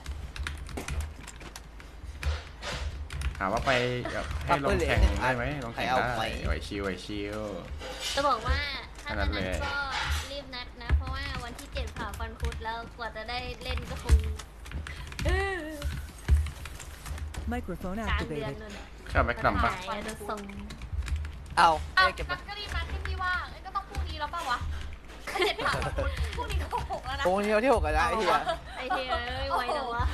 ถามว่าไปแบบให้ลงแข่งได้ไหมลงแข่งได้ไหวชิวไหวชิวจะบอกว่าถ้าอันนั้จะนนัดเลยก็รีบนัดนะ เพราะว่าวันที่7ผ่าฟันคุดแล้วกว่าจะได้เล่นก็คง Microphone กลางเดือน activated. นู่นน่ะข้าวแม็กดัมปะหายจะส่งเอาเอาเก็บนัมาดก็รีบนัดที่พี่ว่างเอ้ยก็ต้องพรุ่งนี้แล้วป่าวะถ้าเจ็ดผ่านพรุ่งนี้ก็หกแล้วนะโอ้ยที่หกกันนะไอ้เหี้ยไอเทมไม่ไหวแล้ววะ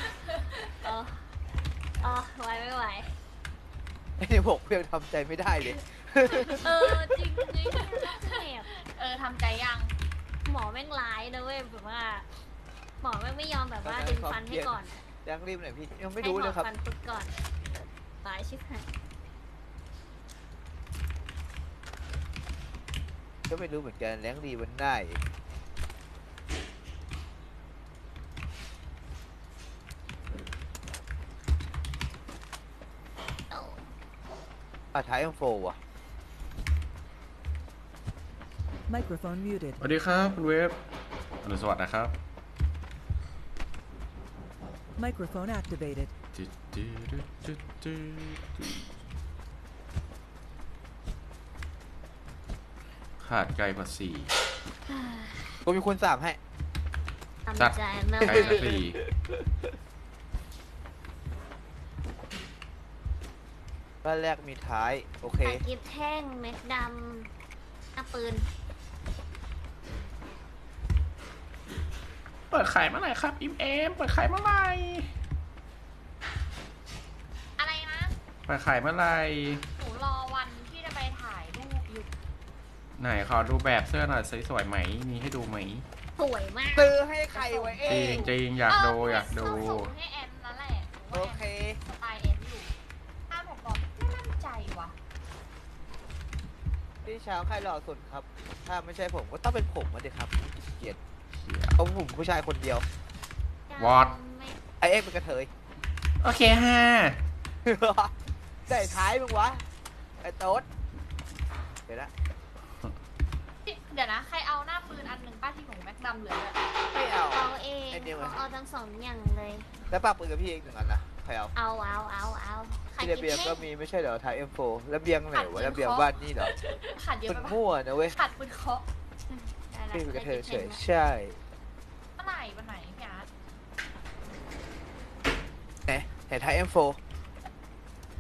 อ๋อไหวไม่ไหวไอ้ที่หกเพียงทำใจไม่ได้เลยจริงจริงแอบทำใจยังหมอแม่งร้ายนะเว้ยแบบว่า หมอแม่งไม่ยอมแบบว่าดึงฟันให้ก่อนยังรีบหน่อยพี่ยังไม่รู้เลยครับให้ถอดฟันปุ๊บก่อนตายชิบหายก็ไม่รู้เหมือนกันแรงดีมันได้ท้ายM4ว่ะ Microphone muted. สวัสดีครับคุณเวฟอรุณสวัสดิ์นะครับ Microphone activated. ขาดไกลกว่า4 กูมีคูณ3ให้ทำใจมากไกลกว่า4 บ้านแรกมีท้าย โอเคตะกิบแท่งแม็กดำหน้าปืนเปิดขายเมื่อไหร่ครับอิมเอมเปิดขายเมื่อไหร่อะไรนะเปิดขายเมื่อไหร่หนูรอวันที่จะไปถ่ายรูปอยู่ไหนขอดูแบบเสื้อหน่อยสวยๆไหมมีให้ดูไหมสวยมากซื้อให้ใครไว้เอจริงงจริงอยากดูอยากดูส่งให้แอนนั่นแหละโอเคสไตล์แอนอยู่ถ้าผมบอกไม่มั่นใจว่ะพี่เช้าใครหล่อสุดครับ ถ้าไม่ใช่ผมก็ต้องเป็นผมมาดิครับเกลียดเชี่ยเพราะผมผู้ชายคนเดียว What? ไม่ไอเอ็กเป็นกระเทยโอเคฮะใส่ท้ายมึงวะ ไอโต๊ดเดี๋ยวนะเดี๋ยวนะ ใครเอาหน้าปืนอันหนึ่งป้าที่ของแม็กดำเหลือเลยไม่เอาเอาเองไอเดียวเขาเอาทั้งสองอย่างเลยแล้วปากปืนกับพี่เองหนึ่งอันนะใครเอาเอาใครพี่ระกินเบียงก็แท่งมีไม่ใช่เหรอท้าย M4 ระเบียงไหนวะระเบียงบ้านนี่เหรอขัดเยอะมันไปปะมั่วนะเว้ยขัดปืนเคาะได้ละพี่เป็นกระเทยเฉยได้กินแท่งละใช่วันไหนพี่อาร์ตไหนท้าย M4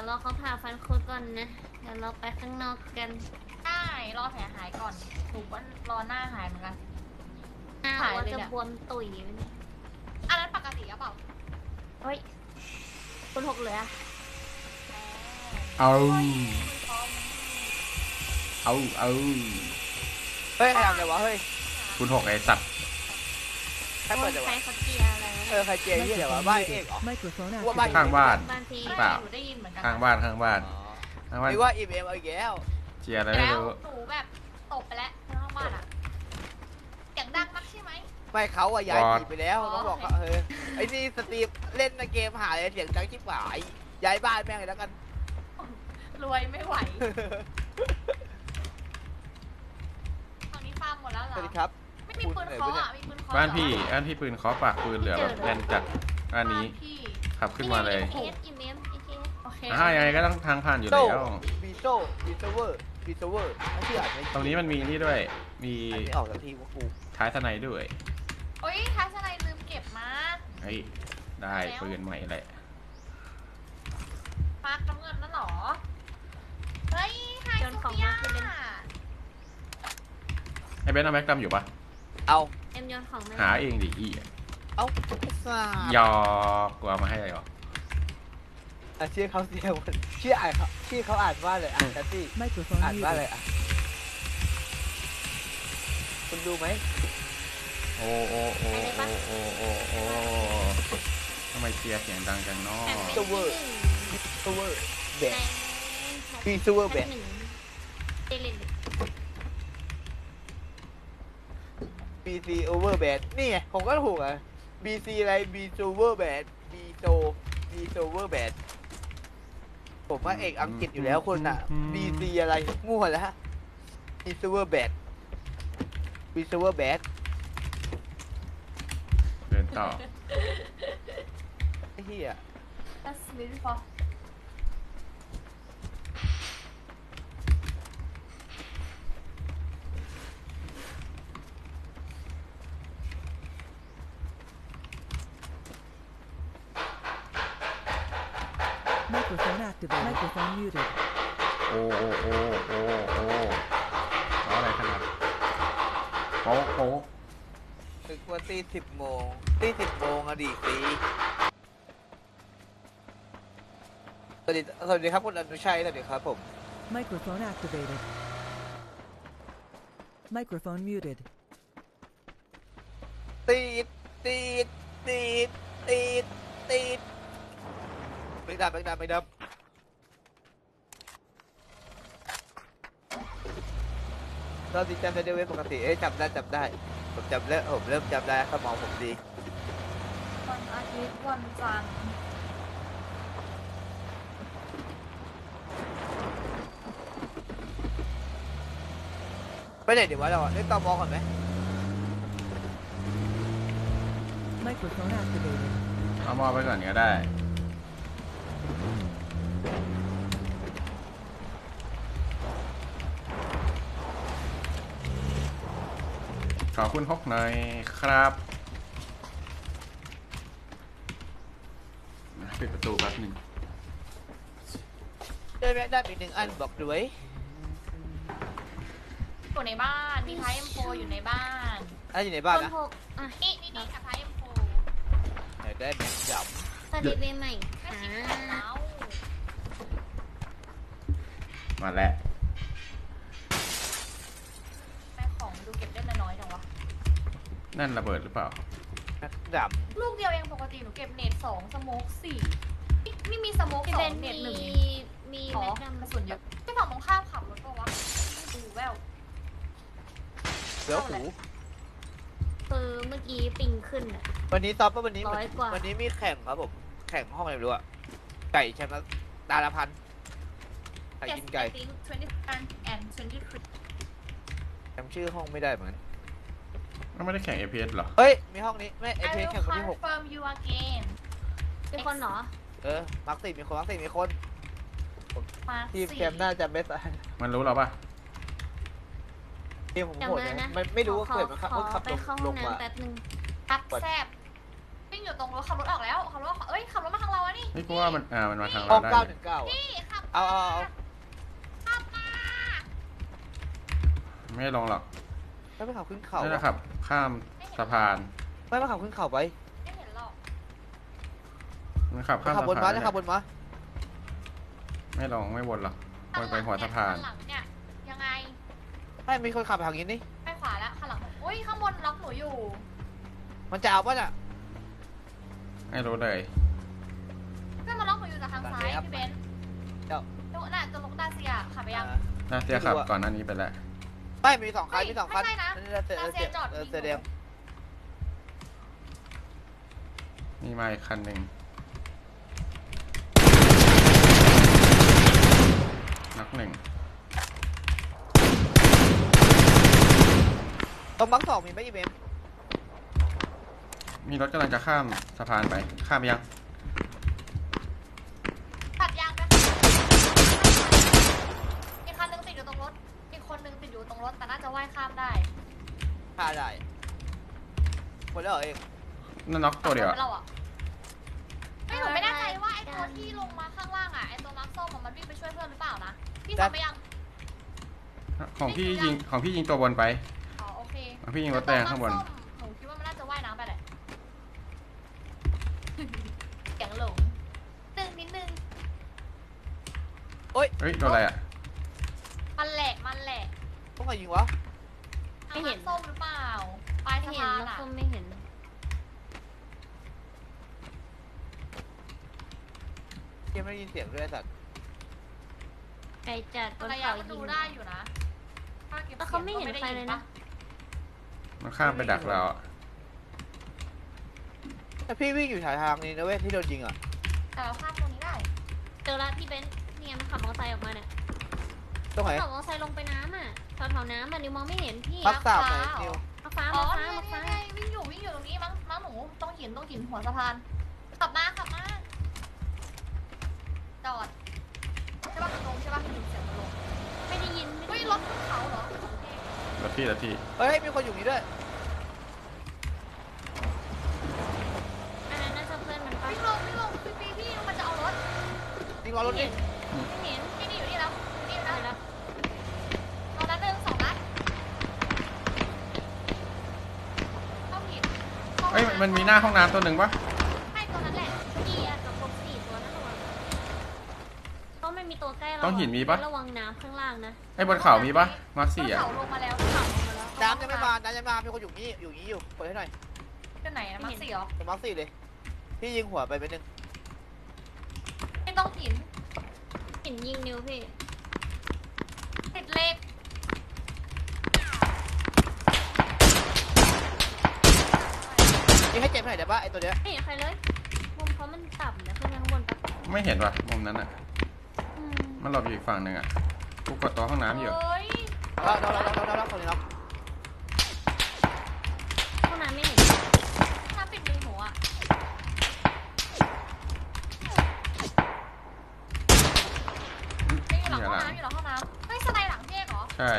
รอเขาผ่าฟันคุดก่อนนะ เดี๋ยวเราไปข้างนอกกันได้รอแผลหายก่อนหนูว่ารอหน้าหายเหมือนกันหน้าหายว่าเลยจะเนี่ยบวมตุ๋ยไปเนี่ยอันนั้นปกติหรือเปล่าเฮ้ยคุณหกเหลือเอาพร้อมเอาเฮ้ยใครทำอะไรวะเฮ้ยคุณหกไอ้สัตว์ใครเปิดอะไรใครวะเขาเจียร์อะไรวะใครเจียที่อะไรวะบ้านเอกเหรอ Microphone ว่าบ้านข้าง activated. บ้านบางทีเปล่าหนูได้ยินเหมือนกันข้างบ้านข้างบ้านข้างบ้านหรือว่าอีเอ็มเอาอีกแล้วเชียร์อะไรแล้ไม่วรู้หนูแบบตบไปแล้วข้างบ้านอ่ะเสียงดังมากใช่ไหมไม่เขาอะย้ายบอดทีไปแล้วอ๋อเขาบอกว่าไอ้นี่สตรีมเล่นในเกมหาเลยเสียงดังชิบหายย้ายบ้านแม่งเลยแล้วกันรวยไม่ไหวตอนนี้ฟาร์มหมดแล้วเหรสอวัสดีครับไม่มีปืนเคาะอ่ะมีปืนเคาะบ้านพี่ปืนเคาะปากปืนเหลือแบบแน่นจัดบ้านนี้พี่ขับขึ้นมาเลยเอสอีเมมเอเคโอเคยังไงก็ต้องทางผ่านอยู่โต้แล้วบีโต้บีโซเวอร์บีโซเวอร์ไม่เชื่ออ่านไม่ตรงนี้มันมีนี่ด้วย มีอ่านไม่ออกสักทีว่ากูท้ายทนายด้วยโอ้ยทัศนัยลืมเก็บมาเฮ้ยได้ปืนใหม่แหละปาร์คน้ำเงินนั่นหรอเฮ้ยไฮโซเฟียไอ้เบนซ์เอาแม็กดำอยู่ปะเอาเอ็มโยนของมันหาเองดิอีเอาสาบยอกกลัวมาให้อะไรหรอชื่อเขาเสียวันชื่ออ่านเขาชื่อเขาอ่านว่าเลยอ่านแคทตี้ Microphone อ่านว่าอะไร muted. อ่ะคุณดูไหมโอ้ทำไมเชียร์เสียงดังจังเนาะแข่งเป็นตัวเวอร์ที่ซูเวอร์แบหนึ่นงพี่ซูเวอร์แบนหนึ่งเดลิท BC over band นี่ไงผมก็ถูกอ่ะ BC อะไร BC over band BC BC over band ผมว่าเอกอังกฤษอยู่แล้วคนอ่ะ BC อะไรมั่วแล้ว BC over band BC over band เดินต่อไอ้เหี้ย That's beautiful Microphone activated. Microphone muted. โอ้อะไรขนาดโป๊ะถึงวันตี10 โมงตี10 โมงอดีตตีสวัสดีครับคุณอนุชัยสวัสดีครับผม Microphone activated. Microphone muted. ตีดไม่ดับเราติดจำได้ด้วยปกติจำได้ผมจำแล้วผมเริ่มจำได้สมองผมดีวันอาทิตย์วันจันทร์ไปไหนเดี๋ยววะเราเล่นตอมอก่อนไหม Microphone activated. เอามอไปก่อนก็ได้ ขอคุณฮกหน่อยครับปิดประตูแป๊บหนึ่งได้ไหมได้อีก1 อันบอกด้วยอยู่ในบ้านมีไทยเอ็มโฟอยู่ในบ้านอันอยู่ในบ้านคนนะหกอ่ะนี่กับไทยเอ็มโฟไหนได้แม็กจสวัสดีปีใหม่แค่ค่ะสิบแปดแล้วมาแล้วแม่ของดูเก็บได้น้อยๆจังวะนั่นระเบิดหรือเปล่าำแม็กจลูกเดียวเองปกติหนูเก็บเน็ต2สโมก4นี่มีสโมกพี่สเบองนเน็ตมี 1 มีอ๋อแม็กนัมกระสุนเยอะที่ฝั่งตรงข้ามขับรถปะวะดูแววำเหลือหูคือเมื่อกี้ปิงขึ้นอ่ะวันนี้ตอบว่าวันนี้ร้อยกว่าวันนี้มีแข่งครับผมแข่งห้องอะไรไม่รู้อะไก่ใช่ไหมดาราพันธุ์ไก่กินไก่ I think 21 and 23 จำชื่อห้องไม่ได้เหมือนกันไม่ได้แข่ง APS เหรอเฮ้ยมีห้องนี้ไม่ไอ I เพ will แข่งคนที่ confirm you again เป็นคนเหรอ 6มาร์คสี่มีคนมาทีมสี่แคมน่าจะไม่ใส่มันรู้เราปะทีมผมเดี๋ยวโหดมานะนะไม่รู้ว่าขอเกิดมันขับขอขับไปเข้าห้ลองงมาน้ำแป๊บนึงทับแซบวิ่งอยู่ตรงรถขับรถออกแล้วขับรถออกเอ้ยขับรถมาทางเราอะนี่ไม่กลัวมันมันมาทางห้อเรางได้ 919 พี่ขับเอาขับมาไม่ลงหรอกไม่ไปขับขึ้นเขานี่นะครับ ข้ามสะพานไม่ไปขับขึ้นเขาไปไม่เห็นหรอกมันขับข้ามขับสะบนพามาน จะขับบนมาไม่ลงไม่วนหรอกวนไปหัวสะพานข้างหลังเนี่ยยังไงไม่มีคนขับทางนี้นี่ไปขวาแล้วข้างหลังอุ้ยข้างบนล็อกหนูอยู่มันจะเอาป่ะน่ะไม่รู้เลยเพื่อนมาล็อกหนูอยู่จากทางซ้ายครับพี่เบนซ์เดี๋ยวดูน่ะจะลงดาเซียขับไปยังน่าเสียขับก่อนหน้านี้ไปแล้วไม่มี2 คันมี2 คันไม่ใช่นะนี่เราเสียเสียแดงมีมาอีกคันหนึ่งนักหนึ่งตรงบัง2มีไหมอีเมมมีรถกำลังจะข้ามสะพานไป ข้ามไปยังตัดยางไปอีกคันหนึงติดอยู่ตรงรถอีกคนหนึงติดอยู่ตรงรถแต่น่าจะว่ายข้ามได้พาได้หมดแล้วเหรอเองนั่นน็อกตัวเดียวอะเราอะไม่หนูไม่แน่ใจว่าไอ้ตัวที่ลงมาข้างล่างอะไอ้ตัวมาร์คส้มอะมันวิ่งไปช่วยเพื่อนหรือเปล่านะพี่ทำไปยังของพี่ยิงตัวบนไปอ๋อโอเคของพี่ยิงรถแดงข้างบนหนูคิดว่ามันน่าจะว่ายน้ำไปแหละ เสียงหลงตึงนิดนึงเฮ้ยโดนอะไรอ่ะมันแหละมันแหละต้องใครยิงวะไม่เห็นทางส้มหรือเปล่าปลายไม่สะเห็นพานแล้วอะก็ไม่เห็นยังไม่ได้ยินเสียงด้วยไอ้สัตว์ไกลจัดบนระยะเขามันยิดูงได้อยู่นะถ้าเก็บแต่เขาไม่เห็นใครเลยนะมันข้ามไปดักเราอะแต่พี่วิ่งอยู่ทางนี้นะเว้ยที่โดนยิงอ่ะแต่เราข้ามตรงนี้ได้เจอละพี่เบนซ์เนี่ยมันขับมอเตอร์ไซค์ออกมาเนี่ยตรงไหนขับมอเตอร์ไซค์ลงไปน้ำอ่ะแถวๆน้ำอ่ะนิวมองไม่เห็นพี่พักสามไหนนิวมาฟ้าอ๋อมาฟ้านี่มาฟ้าวิ่งอยู่ตรงนี้มั้งหนูต้องหินหัวสะพานขับมาจอดใช่ป่ะมันลงใช่ป่ะเสียงมันลงไม่ได้ยินเฮ้ยรถขึ้นเขาเหรอรถพี่เฮ้ยมีคนอยู่นี่ด้วยอันนั้นน่าจะเพื่อนมันปะวิ่งลงพี่มันจะเอารถยิงล้อรถดิไม่เห็นนี่อยู่นี่แล้วอยู่นี่ไปแล้วแล้วตอนนั้น1 2 นัดเข้าหินเฮ้ยมันมีหน้าห้องน้ำตัวหนึ่งปะให้ตัวนั้นแหละกี่อ่ะกับครบ4ตัวนั่นระวังต้องไม่มีตัวใกล้เราต้องหินมีปะระวังน้ำข้างล่างนะไอ้บนเขามีปะมาร์คบน 4อ่ะเขาลงมาแล้วขับออกมาแล้วน้ำยังไม่มามีคนอยู่นี่อยู่เปิดให้หน่อยที่ไหนนะมักสี่เหรอผมมาร์ค4เลยพี่ยิงหัวไปเป็นหนึ่งไม่ต้องหินหินยิงนิวพี่ติดเหล็กยิงให้เจ็บหน่อยได้ปะไอตัวเนี้ยไม่เห็นใครเลยมุมเขามันต่ำนะขึ้นไปข้างบนปะไม่เห็นว่ะมุมนั้นอ่ะอืมมันหลบอยู่อีกฝั่งหนึ่งอ่ะกูกดตัวห้องน้ำอยู่เฮ้ยเราคนนี้รับห้องน้ำไม่เห็นถ้าปิดมือหนูอ่ะอยู่หลังห้องน้ำเฮ้ยสไนหลังเท่เหรอใช่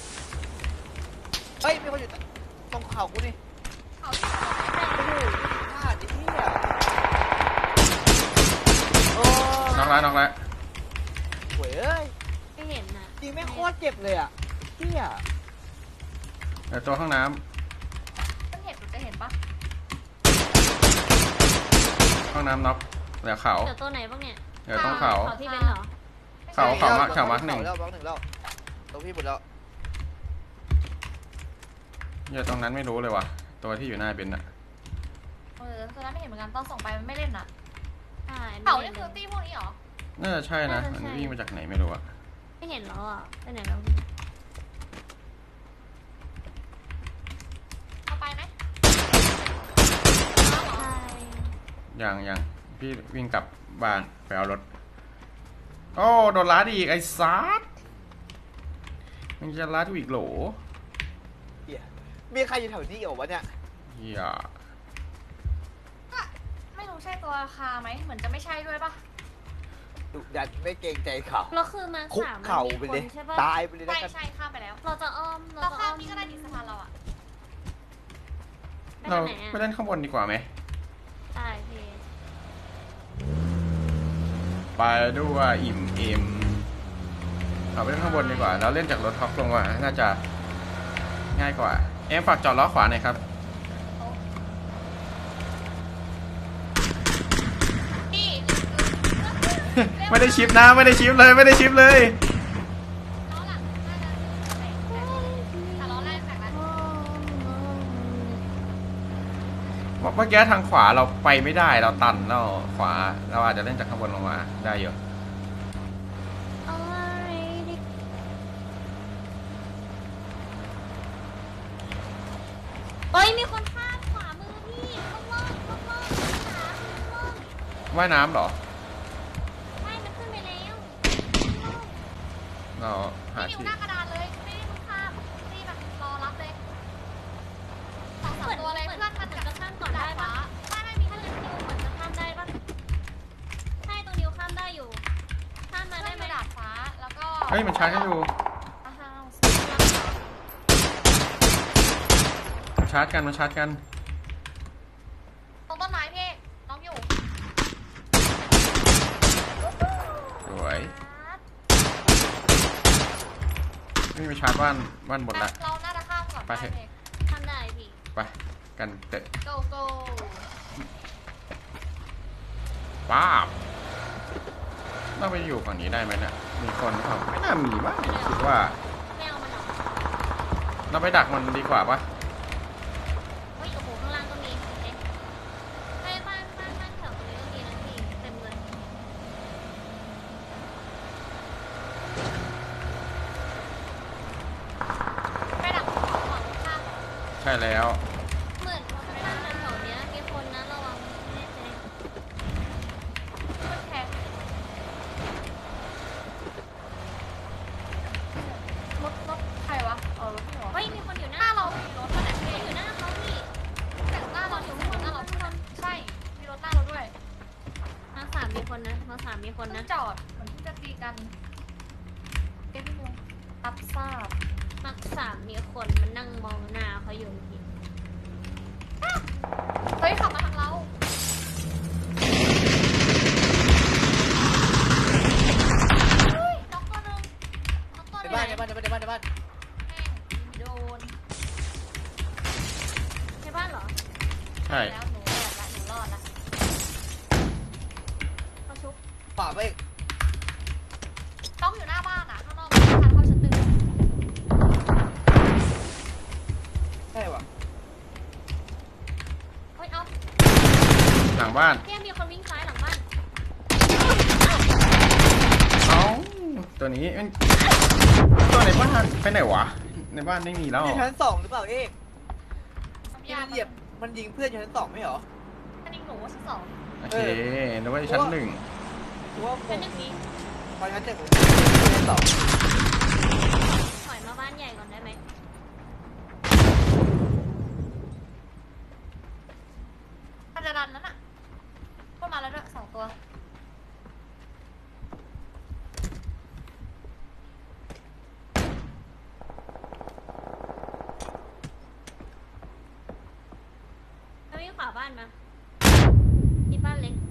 เฮ้ยมีคนอยู่ตรงเขากูนี่เขาที่พลาดดิพี่อ่ะโอ้น็อกแล้วหวยเอ้ยไม่เห็นนะยิงไม่โคตรเจ็บเลยอ่ะพี่อ่ะเดี๋ยวตัวห้องน้มันเห็นหนูจะเห็นปะำห้องน้ำน็อกเดี๋ยวเขาเจอตัวไหนบ้างเนี่ยเดี๋ยวต้องเขาเขาพี่เบนซ์เหรอเขามาร์ค 1 แล้วบล็อก 1แล้วตรงพี่หมดแล้วเดี๋ยวตรงนั้นไม่รู้เลยว่ะตัวที่อยู่หน้าเบนซ์อ่ะตัวนั้นไม่เห็นเหมือนกันตอนส่งไปมันไม่เล่นอ่ะใช่เขาไม่นี่เห็นคือตี้พวกนี้เหรอน่าจะใช่นะมันวิ่งมาจากไหนไม่รู้อ่ะไม่เห็นแล้วอ่ะไปไหนแล้วเอาไปไหมใช่ยังพี่วิ่งกลับบ้านไปเอารถโอ้โดนลัดอีกไอ้ซัดมันจะลัดกูอีกโหลมีใครอยู่แถวนี้เหรอวะเนี่ยเฮียไม่รู้ใช่ตัวคาไหมเหมือนจะไม่ใช่ด้วยปะดุดันไม่เกรงใจเขาแล้วคือมาคุกสามมันเข่ามีไปคเลนยใช่ปะตายไปเลยแล้วใช่กันใช่ข้ามไปแล้วเราจะอ้อมเราข้ามนี่ก็ได้ดิสะพานเราอ่ะไปเราทางไหนไปอ่ะเล่นข้างบนดีกว่าไหมใช่ไปด้วยอิ่มเอ็มเอาไปเล่นข้างบนดีกว่าแล้วเล่นจากรถท็อปลงมาน่าจะง่ายกว่าเอ็มฝากจอดล้อขวาหน่อยครับนี่ไม่ได้ชิปนะไม่ได้ชิปเลยไม่ได้ชิปเลยล้อหลังน่าจะแต่ล้อแรกแตกแล้วเมื่อกี้ทางขวาเราไปไม่ได้เราตันแล้วขวาเราอาจจะเล่นจากข้างบนลงมาได้อยู่เฮ้ยมีคนข้ามขวามือพี่ล่องขาล่องว่ายน้ำเหรอใช่มันขึ้นไปแล้วเราหานี่อยู่ที่หน้ากระดานเลยไม่ได้มึงข้ามนี่แบบรอรับเลยสองสามตัวเลยเพื่อนมันจะข้ามก่อนได้ฟ้าปะไม่มีถ้าเพื่อนเกิดนิวเหมือนจะข้ามได้ปะใช่ตรงนิวข้ามได้อยู่ข้ามมาได้ไหมดาดฟ้าแล้วก็เฮ้ยมันชาร์จกันอยู่อ้าวมันชาร์จกันมันชาร์จกันตรงต้นไม้พี่น้องอยู่สวยนี่ไปชาร์จบ้านบนละเราน่าจะข้ามก่อนไปเถอะข้ามได้พี่ไปกันเตะโกโก้ป้าบเราไปอยู่ฝั่งนี้ได้ไหมเนี่ยมีคนเปล่าไม่น่ามีบ้างคิดว่าไม่เอามันหรอกเราไปดักมันดีกว่าปะเฮ้ยโอ้โหข้างล่างก็มีเอ๊ะไปบ้านแถวตรงนี้ก็มีนะพี่เต็มเลยไม่ดักของข้ามใช่แล้วเหมือนบ้านแถวเนี้ยมีคนนะระวังไม่แน่ใจเพื่อนแทนรถใครวะรถพี่หรอเฮ้ยมีคนอยู่หหน้าน้าเราเรามีรถป่ะเนี่ยอยู่หน้าเขาพี่แต่หน้าเราอยู่หน้าเราใช่มีรถหน้าเราด้วยมาสามมีคนนะมาสามมีคนนะจอดเหมือนที่จะตีกันเอ๊ะพี่มุงรับทราบมาสามมีคนมันนั่งมองหน้าเขาอยู่พี่เฮ้ยขับมาทางเราเฮ้ยน็อกตัวหนึงน็อกตัวในหนึงบ้านในบ้านในบ้านในบ้านในบ้านแม่งโดนในบ้านเหรอใช่แล้วหนูรอดละเขาชุบฝ่าไปอีกต้องอยู่หน้าบ้านอ่ะข้างนอกไม่ทันเข้าชั้นตึกใช่ว่ะเฮ้ยเอาหลังบ้านพี่มีคนวิ่งซ้ายหลังบ้านเอ้าตัวนี้มันตัวในบ้านไปไหนวะในบ้านไม่มีแล้วอยู่ชั้น 2หรือเปล่าเอ๊ะทำที่ยามันเหยียบมันยิงเพื่อนอยู่ชั้น 2ไม่เหรออันนี้หนูว่าชั้นสองโอเคนึกว่าชั้นหนึ่งหรือว่าผเป็นมหนึ่งปีพอชั้น1ผมชั้น 2 ถอยมาบ้านใหญ่ก่อนได้ไหมมันจะดันนั้นอ่ะเข้ามาแล้วด้วยสองตัวแล้ววิ่งขวาบ้านมาที่บ้านเล็ก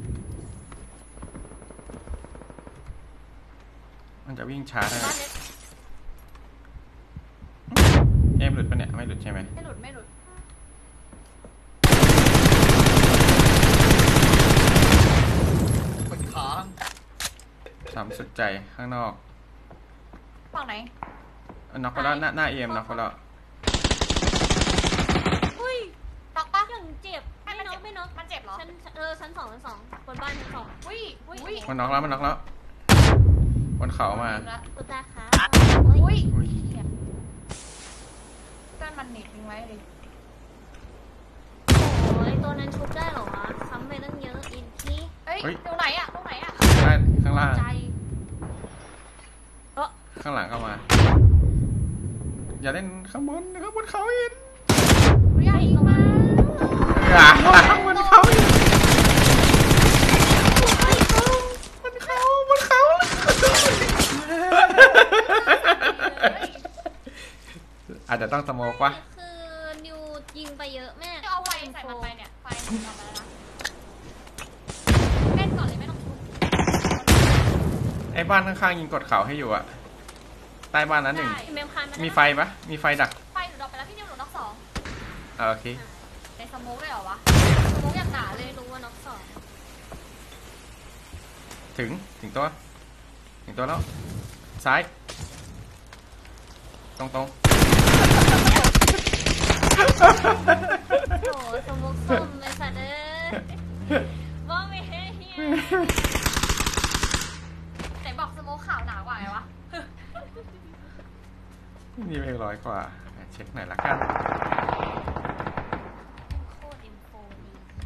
มันจะวิ่งช้าได้ไหมบ้านเล็กเอ็มหลุดปะเนี่ยไม่หลุดใช่ไหมไม่หลุดไม่หลุดมันค้างสามสุดใจข้างนอกฝั่งไหนน็อกไปแล้วหน้าเอ็มน็อกไปแล้วอุ้ยน็อกปะอย่างเจ็บไม่น็อกไม่น็อกมันเจ็บเหรอชั้นสองบนบ้านชั้นสองอุ้ยอุ้ยมันน็อกแล้วบนเขามาตุ๊ตาค่ะอุ้ยอุ้ยเพื่อนมันหนีทิ้งไว้เลยโอ้ยตัวนั้นชุบได้เหรอวะซ้ำไปตั้งเยอะอินที่เฮ้ยตรงไหนอ่ะตรงไหนอ่ะได้ข้างล่างใจข้างหลังเข้ามา อย่าเล่นข้างบนเขาเห็นไม่อยากยิงมาข้างบนเขาเห็นบนเขาอาจจะต้องสโมกวะคือนิวยิงไปเยอะแม่จะเอาไฟใส่มันไปเนี่ยไฟมันเอามาแล้วนะเล่นก่อนเลยไม่ต้องชุบบ้านข้างๆยิงกดเขาให้อยู่อะใต้บ้านนั้นหนึ่งได้พี่เมมคานมามีมีไฟปะมีไฟดักไฟหนูดรอปไปแล้วพี่นิวหนูน็อกสองโอเคในสโมกเลยเหรอวะสโมกอย่างหนาเลยรู้ว่าน็อกสองถึงตัวแล้วซ้ายตรงโอ้โหสมุกส้มเลยสัตว์เอ้ยมองไม่เห็นเฮียไหนบอกสโมกขาวหนากว่าไงวะๆนี่ไม่100 กว่าเช็คหน่อยละกันโคตรอินโฟดี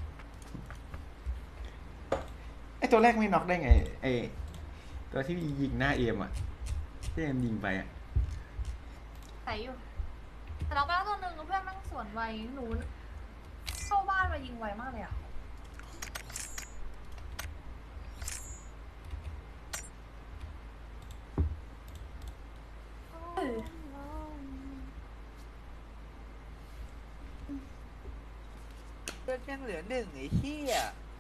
ไอตัวแรกไม่น็อกได้ไงไอตัวที่ยิงหน้าเอมอะที่เอมยิงไปอะใส่อยู่แต่เราไปแล้วตัวหนึ่งเพื่อนแม่งสวนไวหนูเข้าบ้านมายิงไวมากเลยอ่ะเลือดยังเหลือหนึ่งไอ้เหี้ย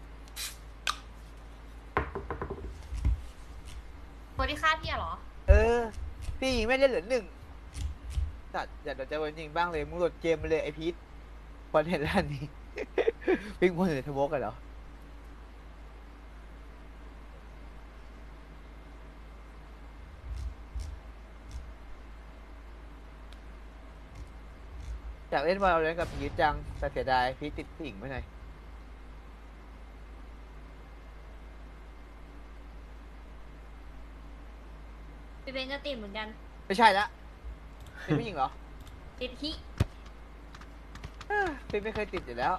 ตัวที่ฆ่าพี่อะเหรอพี่ยิงไม่ได้เหลือหนึ่งสัตว์อยากจะวันจริงบ้างเลยมึงโหลดเกมมาเลยไอพีทพอเห็นร้านนี้ วิ่งวนอยู่ในทวกันเหรออยากเล่นวอลเลนกับพีทจังแต่เสียดายพีทติดผู้หญิงไม่ไงพี่เบนก็ติดเหมือนกันไม่ใช่ละเป็นผู้หญิงเหรอติดฮิเป็นไม่เคยติดอยู่แล้ว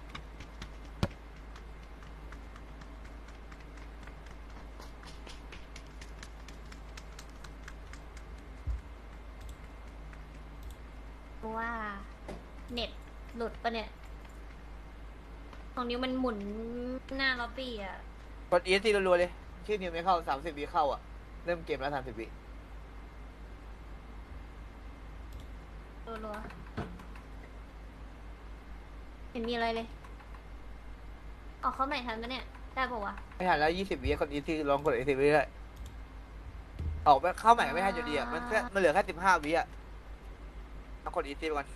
เพราะว่าเน็ตหลุดปะเนี่ยของนิ้วมันหมุนหน้าล็อบบี้อ่ะกด ESC รัวๆเลย ชื่อนิวไม่เข้า30 วิเข้าอ่ะ เริ่มเกมแล้ว30 วิรัวๆเห็นมีอะไรเลยออกเข้าใหม่ทันปะเนี่ย ได้ปะวะไม่ทันแล้ว20 วิกด ESC ลองกด ESC วิได้ออกไปเข้าใหม่ก็ไม่ทันอยู่ดีอ่ะ มันเหลือแค่15 วิอ่ะต้องกด ESC ไปก่อน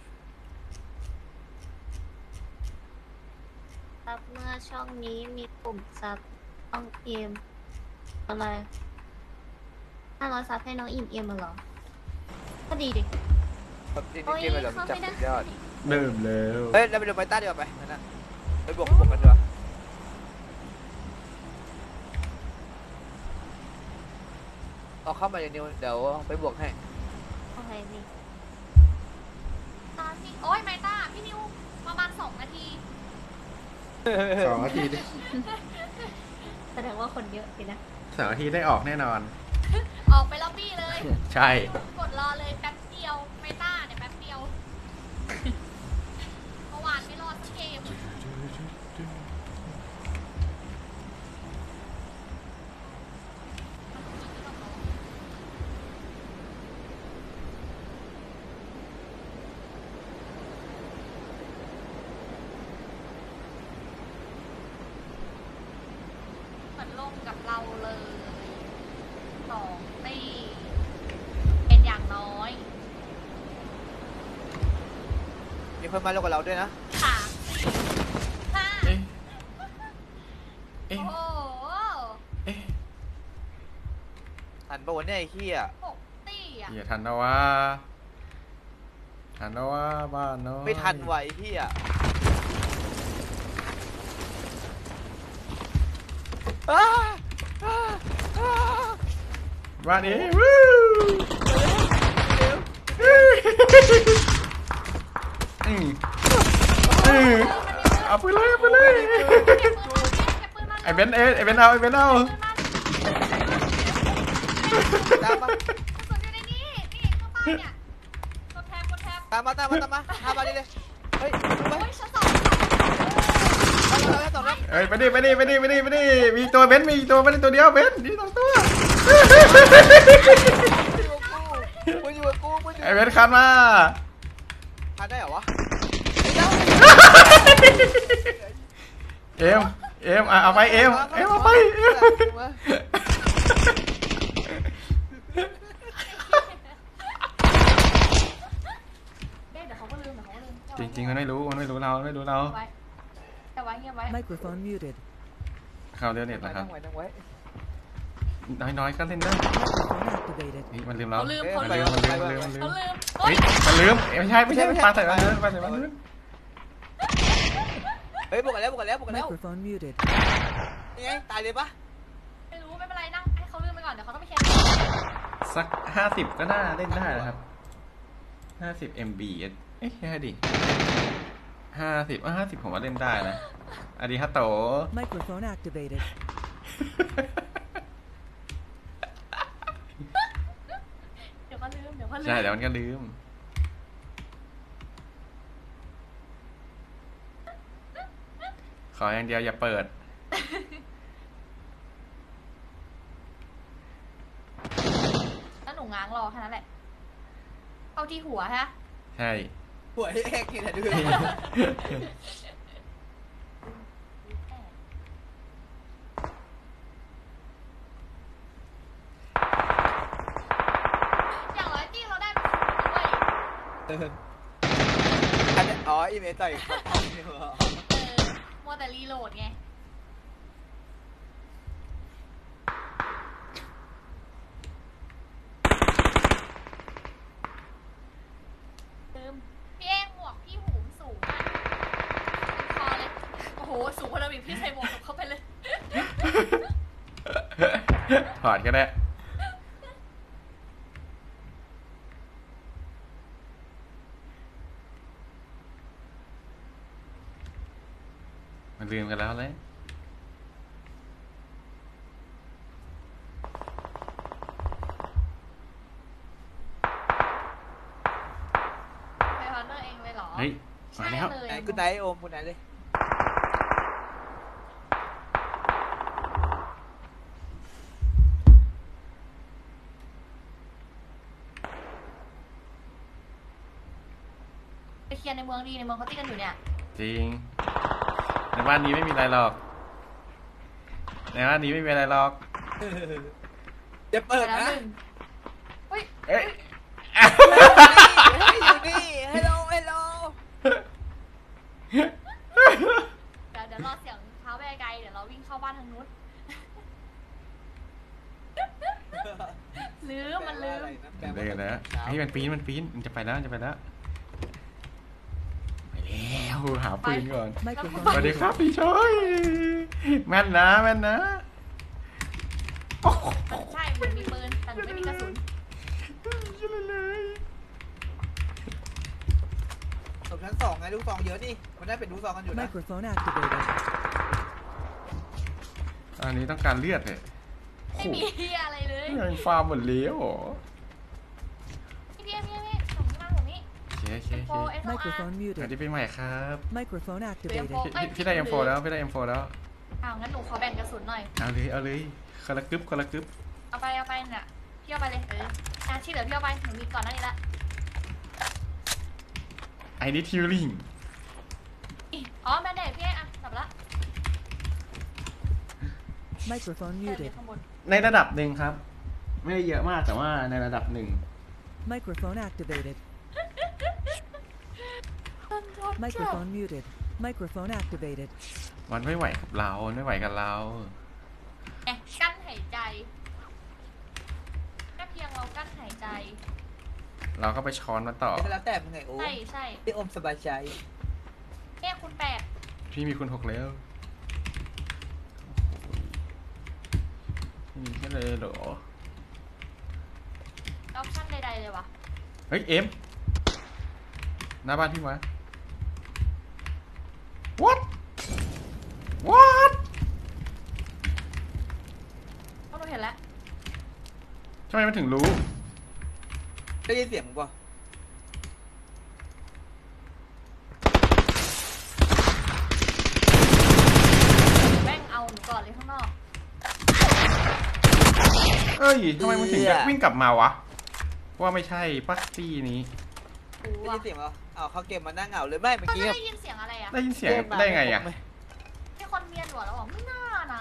ซับเมื่อช่องนี้มีปุ่มซับต้องเอ็มอะไร500ซับให้น้องอิ่มเอ็มมาเหรอ ก็ดีดิกด ESC โอ้ยไปแล้วเข้าจับไม่ได้สุดยอดเริ่มแล้วเฮ้ยเราไปดูไมต้าดีกว่าไปนั่นน่ะไปบวกกันดีกว่าเอาเข้ามาเดี๋ยวนิวเดี๋ยวไปบวกให้โอเคพี่ตอนที่โอ้ยไมต้าพี่นิวประมาณ2 นาที 2 นาทีดิแสดงว่าคนเยอะสินะ 2 นาทีได้ออกแน่นอนออกไปล็อบบี้เลยใช่กดรอเลยแป๊บเดียวไมต้าเนี่ยแป๊บเดียว เมื่อวานไม่รอดสักเกม เหมือนลงกับเราเลย2 ตีเป็นอย่างน้อยมีคนมาลงกับเราด้วยนะ 3 4 5 เอ๊ะ เอ๊ะโอ้โหเอ๊ะหันไปวันนี้ไอ้ขี้อ่ะ 6 ตีอ่ะอย่าทันนะวะทันนะวะบ้านน้อยไม่ทันไหวพี่อ่ะอ้าอ้าอ้าบ้านนี้วู้เร็วอืมเอาไปเลยเอาไปเลยเก็บปืนมาไอเบนไอเบนเอาไอเบนเอาตามมากระสุนอยู่ในนี้นี่เข้าไปเนี่ยกดแทบตามมาตามมาดิเลยเฮ้ยไปโอ้ยชั้น2 แล้วต่อแล้วเอ้ยไปดิมีตัวเบนมีตัวเบนตัวเดียวเบนนี่2 ตัวมึงอยู่กับกูไอเบนคันมาทันได้เหรอวะเอ็มเอาไปเอ็มเอาไปริงๆมันไม่รู้เราไม่รู้เราไว้แต่ไว้เงียบไว้ Microphone muted. เข้าเรียนเน็ตแล้วครับนั่งไว้น้อยๆก็เล่นได้ Microphone activated. เฮ้ยมันลืมเราเขาลืมมันเขาลืลืมมมันลืมเขาลืมเฮ้ยมันลืมไม่ใช่ปลาใส่มันเลยปลาใส่มันเลยเฮ้ยบุกกันแล้ว Microphone muted. นี่ไงตายเลยปะไม่รู้ไม่เป็นไรนั่งให้เขาลืมไปก่อนเดี๋ยวเขาต้องไปเช็คสัก50ก็น่าเล่นได้นะครับ50 MB เอ๊ะใช่ดิ50ผมว่าเล่นได้นะอดีฮัตโต Microphone activated. เดี๋ยวเขาลืมเดี๋ยวเขาลืมใช่เดี๋ยวมันก็ลืม ขออย่างเดียวอย่าเปิดแล้วหนูง้างรอแค่นั้นแหละเอาที่หัวฮะใช่หัวให้แหกกินอะดูอย่างร้อยจี้เราได้เป็นด้วยอันนี้อ๋ออีเมลต่อยเขาเนี่ยเหรอมัวแต่รีโหลดไงลืมพี่เองหมวกพี่หูสูงมากคอเลยโอ้โหสูงกว่าเดิมอีกพี่ใส่หมวกเข้าไปเลยถอดก็ได้มันลืมกันแล้วเลยไปพาร์ทเนอร์เองเลยเหรอเฮ้ยใช่มาแล้วเลยไหนกูไหนโอมกูไหนเลยไปเคลียร์ในเมืองดีในเมืองเขาตีกันอยู่เนี่ยจริง ในบ้านนี้ไม่มีอะไรหรอก ในบ้านนี้ไม่มีอะไรหรอกจะเปิไปดแล้วนะหนึ่งเฮ้ยเอ้ยอยู่นี่ฮัลโหลเดี๋ยวรอเสียงเท้าไปไกลเดี๋ยวเราวิ่งเข้าบ้านทางนู้นลืมมันลืมเดินแล้วเฮ้ยมันปีนมันจะไปแล้วไปแล้วหาปืนก่อน Microphone สวัสดี muted. ครับพี่ชอยแม่นนะโอ้โหใช่มันมีปืนแต่หนูไม่มีกระสุนชื่อเลยสมชั้นสองไงลูกซองเยอะนี่มันได้เป็นลูกซองกันอยู่นะ Microphone activated. อันนี้ต้องการเลือดเลยไม่มีอะไรเลยยังฟาร์มหมดเลี้ยวพี่ส่งที่บ้านผมนี่โอเคโฟเอสอาร์ Microphone สวัส muted. ดีปีใหม่ครับ Microphone เ activated. พี่ได้ M4 แล้วพี่ได้ M4 แล้วอ้าวงั้นหนูขอแบ่งกระสุนหน่อยเอาเลยคนละกึ๊บเอาไปเนี่ยพี่เอาไปเลยที่เหลือพี่เอาไปหนูมีก่อนหน้านี้ละไอ้นี่ทิวลิงอ๋อแม่เด็กพี่อ่ะจับละ Microphone เดี๋ยว muted. ข้างบนในระดับหนึ่งครับ ไม่ได้เยอะมากแต่ว่าในระดับหนึ่ง Microphone activated. Microphone muted. Microphone activated. มันไม่ไหวกับเราไม่ไหวกับเรากั้นหายใจแค่เพียงเรากั้นหายใจเราก็ไปช้อนมาต่อก็แล้วแต่มึงไงโอ้ใช่พี่อมสบายใจคุณแปดพี่มีคุณ6แล้วมีแค่เลยเหรอออปชั่นใดๆเลยวะเฮ้ยเอ็มหน้าบ้านพี่มา what เราเห็นแล้วทำไมมันถึงรู้ได้ยินเสียงมึงป่ะแม่งเอาหนูก่อนเลยข้างนอกเอ้ยทำไมมันถึงวิ่งกลับมาวะ ว่าไม่ใช่ปักตี้นี้ได้ยินเสียงเหรออ้าวเขาเกมมานั่งเหงาเลยไม่เมื่อเขากี้จะได้ยินเสียงอะไรอ่ะได้ยินเสียงได้ไงอ่ะมีคนเวียนหัวแล้วบอกไม่น่านะ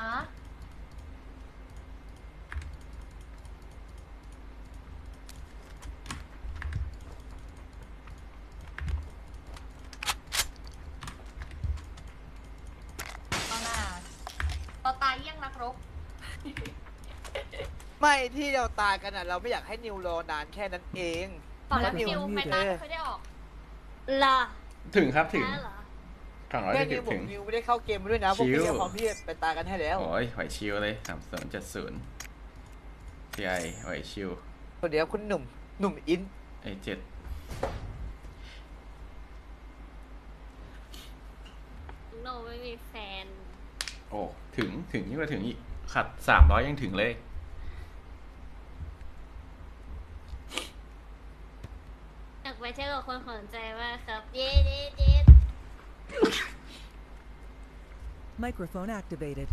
เราตายเยี่ยงนักรบไม่ที่เราตายกันอ่ะเราไม่อยากให้นิวรอนานแค่นั้นเองตอนแล้วไม่นิวไม่ไมต้าไม่เคยได้ออกล่ะถึงครับถึงนะเหรอ 270 แค่นิวผมนิวไม่ได้เข้าเกมมาด้วยนะพวกชิพี่วพร้อมที่จะไปตายกันให้แล้วโอ้ยไหวชิวเลย3070 TI ไหวชิวสวัสดีครับคุณหนุ่มอิน A7 โนไม่มีแฟนโอ้ถึงยิ่งกว่าถึงอีกขัด300ยังถึงเลยอยากไปเที่ยวกับคนสนใจมากครับ เย้เย้เย้ Microphone activated.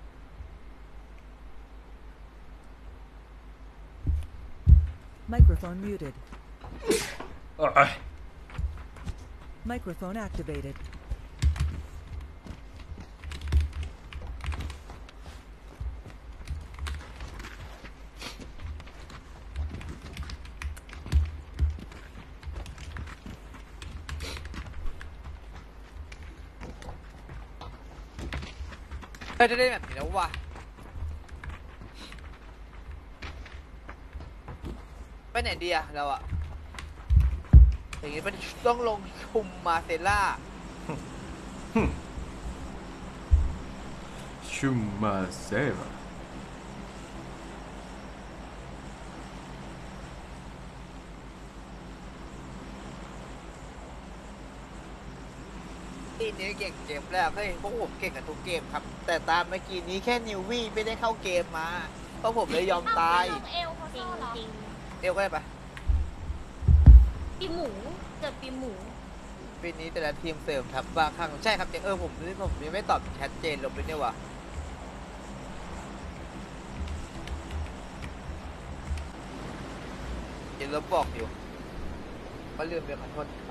Microphone muted. โอ้ย Microphone activated. เราจะได้แบบนี้แล้ววะไปไหนดีอะเราอะอย่างงี้มันต้องลงชุมมาเซล่าชูมาเซฟทีนี้เก่งเกมแรกเฮ้ยพวกผมเก่งกับทุกเกมครับ แต่ตามเมื่อกี้นี้แค่นิววี่ไม่ได้เข้าเกมมาเพราะผมเลยยอมตายลงเอลเขาจริซ่งอเหรอจริงเอวก็ได้ปะปีหมูเกิดปีหมูปีนี้แต่ละทีมเสริมทัพบางครั้งใช่ครับผมยังไม่ตอบชัดเจนลงไปเนี่ยว่ะเดี๋ยวเราบอกอยู่ว่าลืมไปขอโทษครับ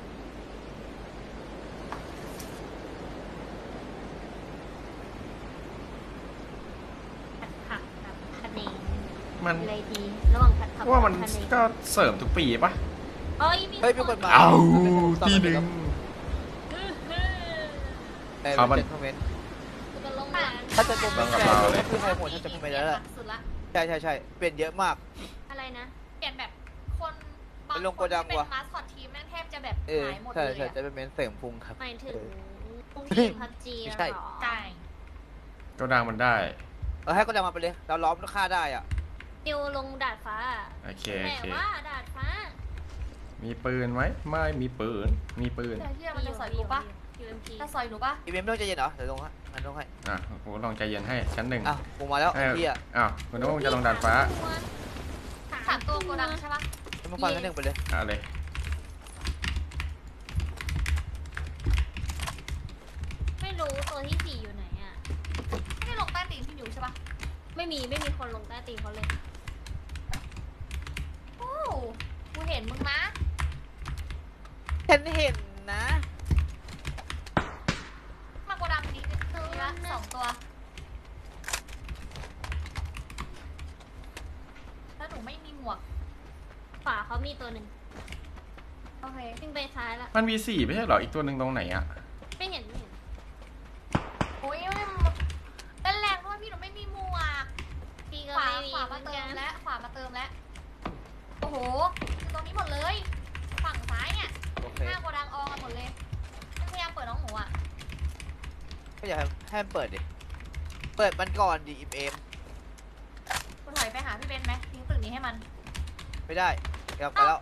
ผัดผักกับคะเนงมันอะไรดีระหว่างผัดผักว่ามันกับคะเนงก็เสริมทุกปีปะเอ้ยมีเฮ้ยมีคนมาเอาตีทีหนึ่งคครัรับบมันคอมเมนต์กูจะลงมาถ้าจะคอมเมนต์ต้องกับแฟเรานเลยก็คือใครหมดถ้าจะคอมเมนต์แล้วล่ะสุดละใช่เปลี่ยนเยอะมากอะไรนะเปลี่ยนแบบคนบางไปลงคโกนดังที่เป็นว่ะมาสคอตทีมแม่งแทบจะแบบเออหายหมดใช่เลยใช่อะจะเป็นเมนเสริมพุงครับหมายถึงเออกุ้งจีพับจีไม่ใช่เหรอใช่ก็ดังมันได้ให้ก็ดังมาไปเลยเราล้อมฆ่าได้อ่ะดิวลงดาดฟ้าโอเคแต่ว่าดาดฟ้ามีปืนไหมไม่มีปืน มีปืนเดี๋ยวเฮียมันจะสอยหนูปะ UMP จะสอยหนูปะอีเมลไม่ต้องใจเย็นเหรอเดี๋ยวลงให้มันลงให้อ่ะกูลองใจเย็นให้ชั้นหนึ่งอ้าวลงมาแล้วเอ้ยพี่อ่ะอ้าวคุณนึกว่ามึงจะลงดาดฟ้าสามตัวโกดังใช่ปะจะมาฟังชั้นหนึ่งไปเลยเอาเลยไม่รู้ตัวที่สี่อยู่ไหนอ่ะไม่ได้ลงใต้ตีนพี่นิวใช่ปะไม่มีคนลงใต้ตีนเขาเลยโอ้กูเห็นมึงนะฉันเห็นนะมาโกดังนี้ละ2 ตัวแล้วหนูไม่มีหมวกขวาเขามีตัวหนึ่งโอเควิ่งไปซ้ายละมันมี4ไม่ใช่เหรอ อีกตัวหนึ่งตรงไหนอ่ะไม่เห็นโอ้ยเต้นแรงด้วยพี่หนูไม่มีหมวกพี่ก็ขวาไม่มีขวาเหมืมาอนเติกัมนและขวามาเติมแล้วโอ้โหอยู่ตรงนี้หมดเลย ฝั่งซ้ายเนี่ยโอเคหน้าโกดังอองกันหมดเลยพยายามเปิดน้องหนูอ่ะก็อย่าให้มันเปิดดิเปิดมันก่อนดิอิมเอมคุณถอยไปหาพี่เบนไหมทิ้งตึกนี้ให้มันไม่ได้กลับไปแล้ว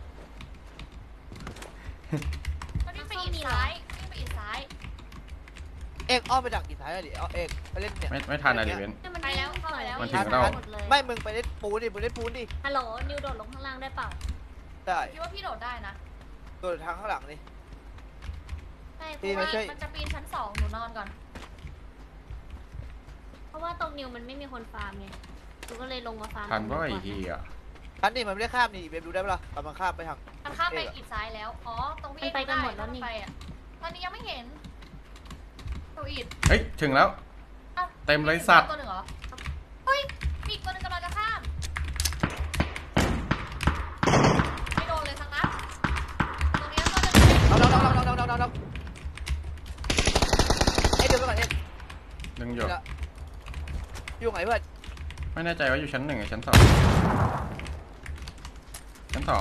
แล้ววิ่งไปอีกซ้ายวิ่งไปอีกซ้ายเอกอ้อมไปดักอีกท้ายเลยดิเอาเอกไปเล่นเนี่ยไม่ทันอะไรเว้นเนี่ยมันไปแล้วเข้าไปแล้วมันถึงเราหมดเลยไม่มึงไปเล่นปูนดิมึงเล่นปูนดิฮัลโหลนิวโดดลงข้างล่างได้เปล่าได้คิดว่าพี่โดดได้นะตัวทางข้างหลังนี่ใช่พี่เพไม่ราะว่าใช่มันจะปีนชั้น 2หนูนอนก่อนเพราะว่าตรงนิวมันไม่มีคนฟาร์มไงกูก็เลยลงมาฟาร์มทันตรงว่าก่อีกทีอ่ะทันนี่มันไม่ได้ข้ามนี่เบมดูได้ปะล่ะตอนมันข้ามไปทางมันข้ามไปอีกซ้ายแล้ว อ๋อ ตรงพี่มันไปกันหมดแล้วนี่ไปอ่ะตอนนี้ยังไม่เห็นตัวอีดเฮ้ย ถึงแล้วอ้าวเต็มเลยสัตว์ตัวหนึ่งเหรอ เฮ้ย มีอีกตัวหนึงกำลังจะข้าม ไม่โดนเลยสักนัดตรงนี้ตัวหนึงเราเอ้ยเดี๋ยวไปก่อนเอกดึงอยู่เดี๋ยวอยู่ไหนเพื่อนไม่แน่ใจว่าอยู่ชั้น1หรือชั้น2ชั้น2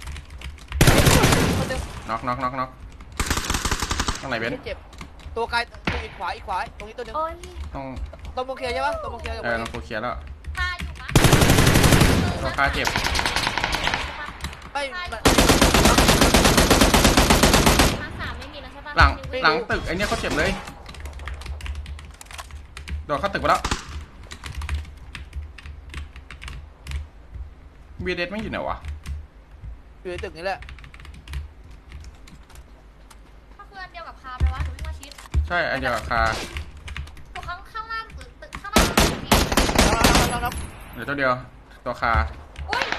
คนเดียวน็อกตรงไหนเบนซ์เจ็บตัวไกลตัวอีกขวาตรงนี้ตัวหนึงโอ้ยต้องตรงโมเคลียร์ใช่ปะตรงโมเคลียร์ลองโคเคลียร์แล้วคาอยู่ปะตัวคาเจ็บไม่มันมาร์ค3ไม่มีแล้วใช่ปะหลังตึกไอเนี้ยเขาเจ็บเลยโดดเข้าตึกไปแล้ววีเดสไม่อยู่ไหนวะอยู่ในตึกนี้แหละก็คืออันเดียวกับคาไปวะหนูวิ่งมาชิดใช่อันเดียวกับคาอยู่ข้างล่างตึกข้างล่างตึกนี่รับเหลือตัวเดียวตัวคาอุ้ย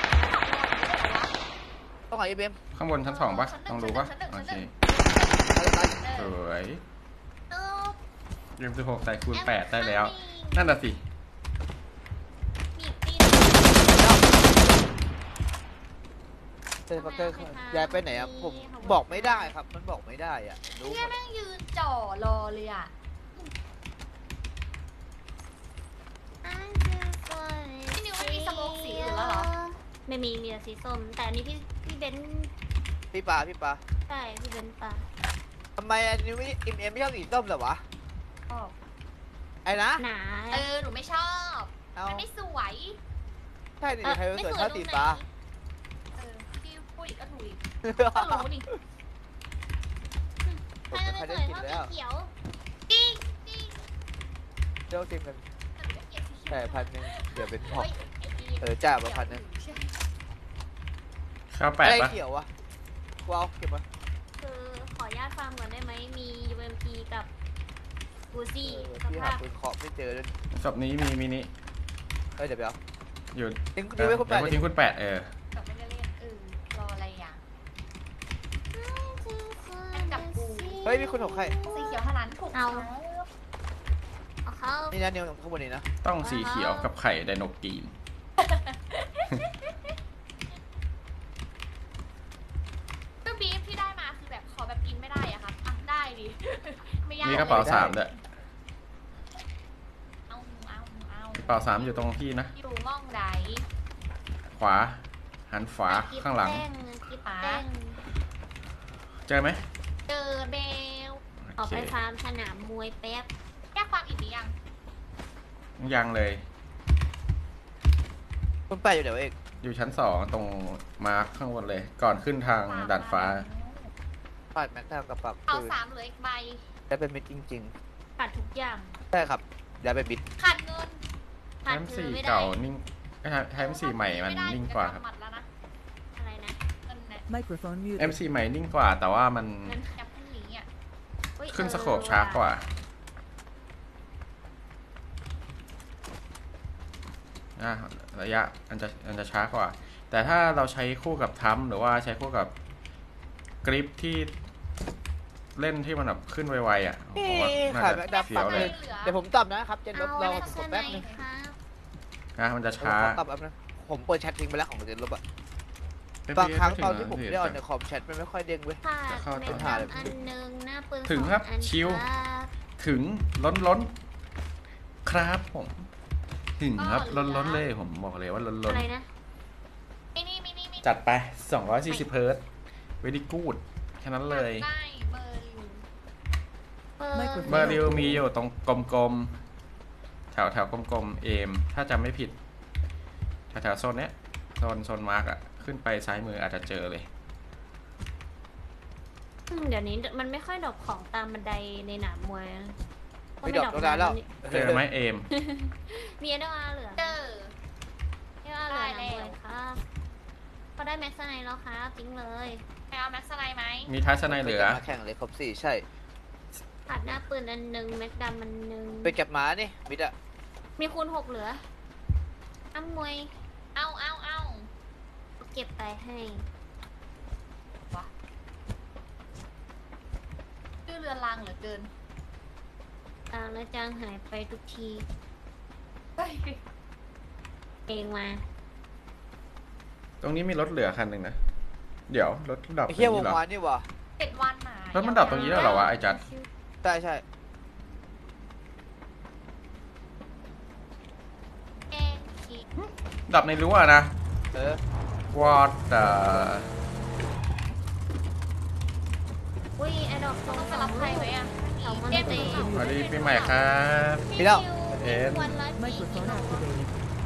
ต้องหาอีเบมข้างบนชั้น2ปะต้องดูปะโอเคสวยเออยืม16ใส่คูณ8ได้แล้ว นั่นน่ะสิมีอีกตีเซฟเกอร์ย้ายไปไหนอ่ะผมบอกไม่ได้ครับมันบอกไม่ได้อ่ะรู้เฮียแม่งยืนจ่อรอเลยอ่ะ พี่นิวไม่มีสโมกสีอื่นแล้วเหรอไม่มีมีแต่สีส้ม แต่อันนี้พี่เบนซ์พี่ปาใช่พี่เบนซ์ปะทำไมอันนี้ไม่เอ็มไม่ชอบสีส้มเหรอวะอ๋อไอ้นะหนาหนูไม่ชอบเอามันไม่สวยใช่ดิใครสวยเท่าสีฟ้าพี่พูดอีกก็ถูกอีกก็รู้นี่ผมใครไม่จะค่อยไม่ได้สวยกินเท่าสีแล้วเขียวจริงจริงเจ้าทีมกันแต่หนูไม่เกลียดสีเขียวแต่1,000เดี๋ยวเป็นหอกเฮ้ยจ้ามา1,000 ข้าวอะไร 8ปะเขียววะว้าวเก็บมาคือขออนุญาตฟาร์มก่อนได้ไหมมี UMP กับบูซี่สพี่หาภาพปืนเคาะไม่เจอเลยศพนี้มีมินิเดี๋ยวอยู่ทิ้งไว้คุณแปดเดี๋ยวทิ้งคุณ8 กลับไม่ได้เล่นรออะไรอย่างนั่นกับกูเฮ้ยมีคนของใครสีเขียวเท่านั้นถูกเอาเข้านี่นะเนียวข้างบนนี้นะต้องสีเขียวกับไข่ไดโนกรีนก็บีฟที่ได้มาคือแบบขอแบบกินไม่ได้อะครับอ่ะได้ดิ ไม่ยากมีกระเป๋า3ด้วยเอากระเป๋า3อยู่ตรงที่นะอยู่ม่องไหนขวาหันขวาข้างหลังกิ๊บแป้งเจอไหมเจอเบลออกไปฟาร์มสนามมวยแป๊บแก้ความอีกหรือยังยังเลยคุณแปดอยู่เดี๋ยวเองอยู่ชั้น2ตรงมาร์คข้างบนเลย ก่อนขึ้นทางด่านฟ้าปาดแม็กซ์ทางกระเป๋าเอาคือ 3เหลืออีกใบได้เป็นมิดจริงขาดทุกอย่างๆใช่ครับย้ายไปมิดขาดเงินไทขาดม์คือ 4 ไม่ได้เก่านิ่งไทม์4ใหม่มันนิ่งกว่าครับหมัดแล้วนะอะไรนะเงินเนี่ย Microphone muted. MC ใหม่นิ่งกว่า แต่ว่ามันเงินจับขึ้นหนีอ่ะอุ๊ยขึ้นสโคปช้ากว่าระยะมันจะช้ากว่า แต่ถ้าเราใช้คู่กับทัมหรือว่าใช้คู่กับกริปที่เล่นที่มันแบบขึ้นไวๆอ่ะผมว่าน่าขาดจะแม็กซ์ดับเฟี้ยวเลยเดี๋ยวผมตับนะครับเจนลบเอารอไว้ผมกข้าดงในแป๊บนึงครับนะมันจะผมช้าขอตับแป๊บนึงผมเปิดแชททิ้งไปแล้วของเจนลบอะบางครั้งตอนที่ผมได้ออนในคอมแชทมันไม่ค่อยเด้งเว้ยขาดเม็ดดำอันหนึงหน้าปืนถึงครับ 2อันชิวครับถึงล้นครับผมถึงครับล้นเลยผมบอกเลยว่าล้นอะไรนะมินิจัดไป240เฮิร์ตเวดี้กูดแค่นั้นเลยได้เบอร์ลิว Microphone เบอร์ริวมีอยู่ตรงกลมๆแถวกลมๆเอมถ้าจำไม่ผิดแถวโซนเนี้ยโซนมาร์กอะขึ้นไปซ้ายมืออาจจะเจอเลยเดี๋ยวนี้มันไม่ค่อยดรอปของตามบันไดในหนามมวยนะไม่ดอกแล้วแล้วเจอไหมเอมมีเอเดอร์เหลือเจอเอเดอร์เหลือหนามมวยครับเขาได้แม็กซ์ไนแล้วครับจริงเลยใครเอาแม็กซ์ไลไหมมีทัศนัยเหลือมาแข่งเลยครบ4ใช่ขาดหน้าปืนอันหนึงแม็กดำอันหนึงไปเก็บม้านี่มิดอะมีคูณ6เหลืออ้ำมวยเอาเก็บไปให้ชื่อเรือนรางเหลือเกินตางและจางหายไปทุกทีเฮ้ยเองมาตรงนี้มีรถเหลือคันหนึ่งนะ เดี๋ยวรถดับไอ้ตรงเหี้ยวงนี้เหรอวานนี่วะ 7 วันหารถมันดับตรงนี้แล้วเหรอวะไอ้จัดใช่ดับในรั้วนะเออ What the อุ้ยแอดดอกต้องไปรับใครไหมอ่ะแซลมอนเรียกเตหนูสวัสดีปีใหม่ครับพี่แล้วเอ็นวันละกี่กิ Microphone โล activated.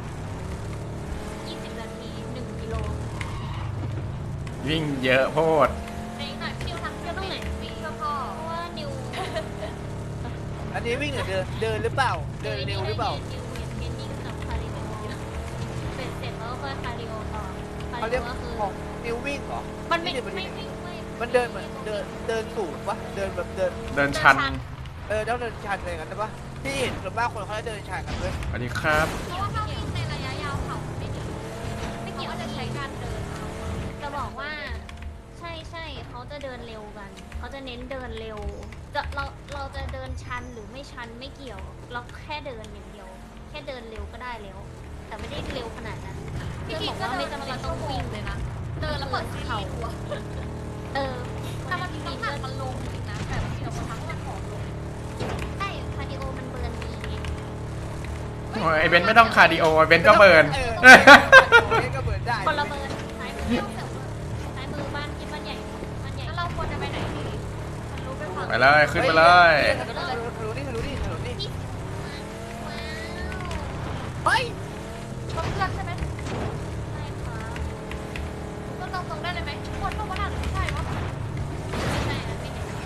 20 นาที1 กิโลวิ่งเยอะโพดเองหน่อยพี่นิวทำเพื่อนต้องไหนปีเพื่อพ่อเพราะว่านิวอันนี้วิ่งหรือเดินหรือเปล่า เดินเร็วหรือเปล่านิวเวทเทรนนิ่งกับคาร์ดิโอเสร็จแล้วก็คาร์ดิโอต่อคาเขาร์เรีดิยกโอก็คือของนิววิ่งเหรอมันไม่นี่ไม่เดินไม่มันเดินเหมือนเดินสูงปะเดินแบบเดินเดินชันต้องเดินชันอะไรกันใช่ปะที่เห็นส่วนมากคนเขาจะเดินชันกันด้วยสวัสดีครับเพราะว่าถ้าวิ่งในระยะยาวเขาไม่ดีไม่เกี่ยวว่าจะใช้การเดินเอาจะบอกว่าใช่ใช่เขาจะเดินเร็วกันเขาจะเน้นเดินเร็วจะเราจะเดินชันหรือไม่ชันไม่เกี่ยวเราแค่เดินอย่างเดียว แค่เดินเร็วก็ได้เร็ว แต่ไม่ได้เร็วขนาดนั้นพี่เพื่อนกิ๊บกอกก็ว่าเดิไม่นจำมาเป็ละนชั่ต้วองโมวิ่งงเลยนะ เดินแล้วเปิดซีรีส์หัวเออแต่มันน้ำหนักมันลงอีกนะแต่เดี๋ยวมันทำให้มันผอมลงใช่คาร์ดิโอมันเบิร์นดีไงโอ้ยไอเบนไม่ต้องคาร์ดิโอไอเบนก็เบิร์นเออก็เบิร์นได้คนละเบิร์นซ้ายมือซ้ายมือบ้านที่บ้านใหญ่บ้านใหญ่แล้วเราควรจะไปไหนดีฉันรู้ไปฝั่งไปเลยขึ้นไปเลยทะลุนี่ทะลุนี่ทะลุนี่ที่ว้าวเฮ้ยเพื่อนใช่ไหมใช่ค่ะก็ตรงๆได้เลยไหมคนต้องมาหาหรือไม่ใช่วะไม่ใช่นะไม่เห็น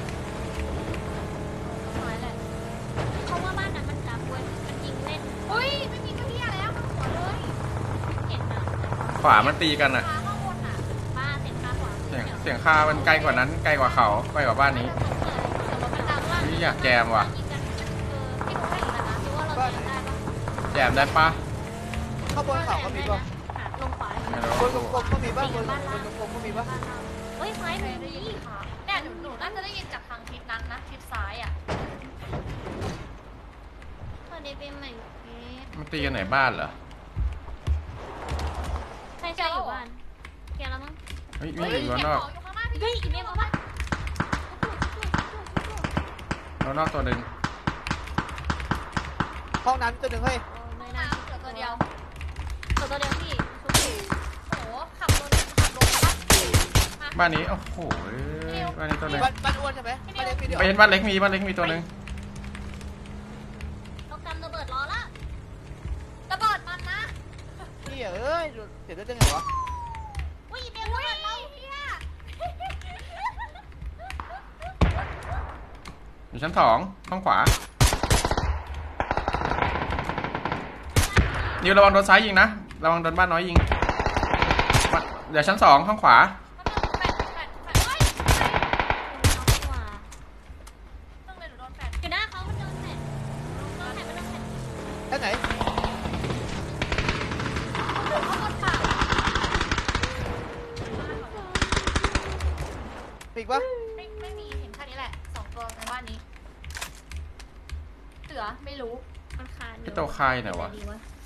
น้อยแหละเพราะว่าบ้านนั้นมันดักเว้ยมันยิงเล่นอุ้ยไม่มีเพื่อนแล้วหัวเลยเห็นนะขวามันตีกันอะขาข้างบนอ่ะบ้าเสียงคาขวาเสียงคามันไกลกว่านั้นไกลกว่าเขาไกลกว่าบ้านนี้ นี่อยากแจมว่ะยิงกันพี่คงไม่อยู่แล้วนะคิดว่าเราแจมได้ปะแจมได้ปะข้างบนเขาก็มีป่ะลงขวาไม่รู้บนกลมๆก็มีป่ะบนกลมๆก็มีป่ะบ้านเราเฮ้ยซ้ายเคมืยอได้ยินี่นค่ะเนี่ยหนูน่าจะได้ยินจากทางทิศนั้นนะทิศซ้ายอ่ะสวัสดีปีใหม่เอ๊ะมันตีกันไหนบ้านเหรอใช่ใช่อยู่บ้านเคลียร์แล้วมั้งเฮ้ยเฮ้วิ่ยงเสีอยู่ยงข้างนขอกองอยู่ข้างหน้าพี่เฮ้ยอีเมลมาบ้านข้างนอกตัวหนึ่งห้องน้ำตัวหนึ่งเฮ้ยไม่น้น่าำเหลือตัวเดียวตัวเดียวพี่โหขับรถขับลงปะบ้านนี้โอ้โหบ้านนี้ตัวหนึ่งบ้านอ้วนใช่ไหมบ้านเล็กมีเดียวไปเห็นบ้านเล็กมีตัวหนึ่งต้องกำระเบิดล้อละระเบิดมันนะนี่เอ้ยเสียเลือดได้ไงวะอุ้ยอีเมลระเบิดเราเนี่ยอยู่ชั้นสองห้องขวานิวระวังโดนซ้ายยิงนะระวังโดนบ้านน้อยยิงเดี๋ยวชั้นสองห้องขวาแปดเฮ้ยเอาดีกว่าต้องเลยหนูโดนแปดอยู่หน้าเขามันโดนแผลมันโดนแผลท่านไหนเขาหมดปากปีกปะไม่มีเห็นแค่นี้แหละ2 ตัวในบ้านนี้เสือไม่รู้มันคานอยู่พี่โตคายไหนวะดีวะ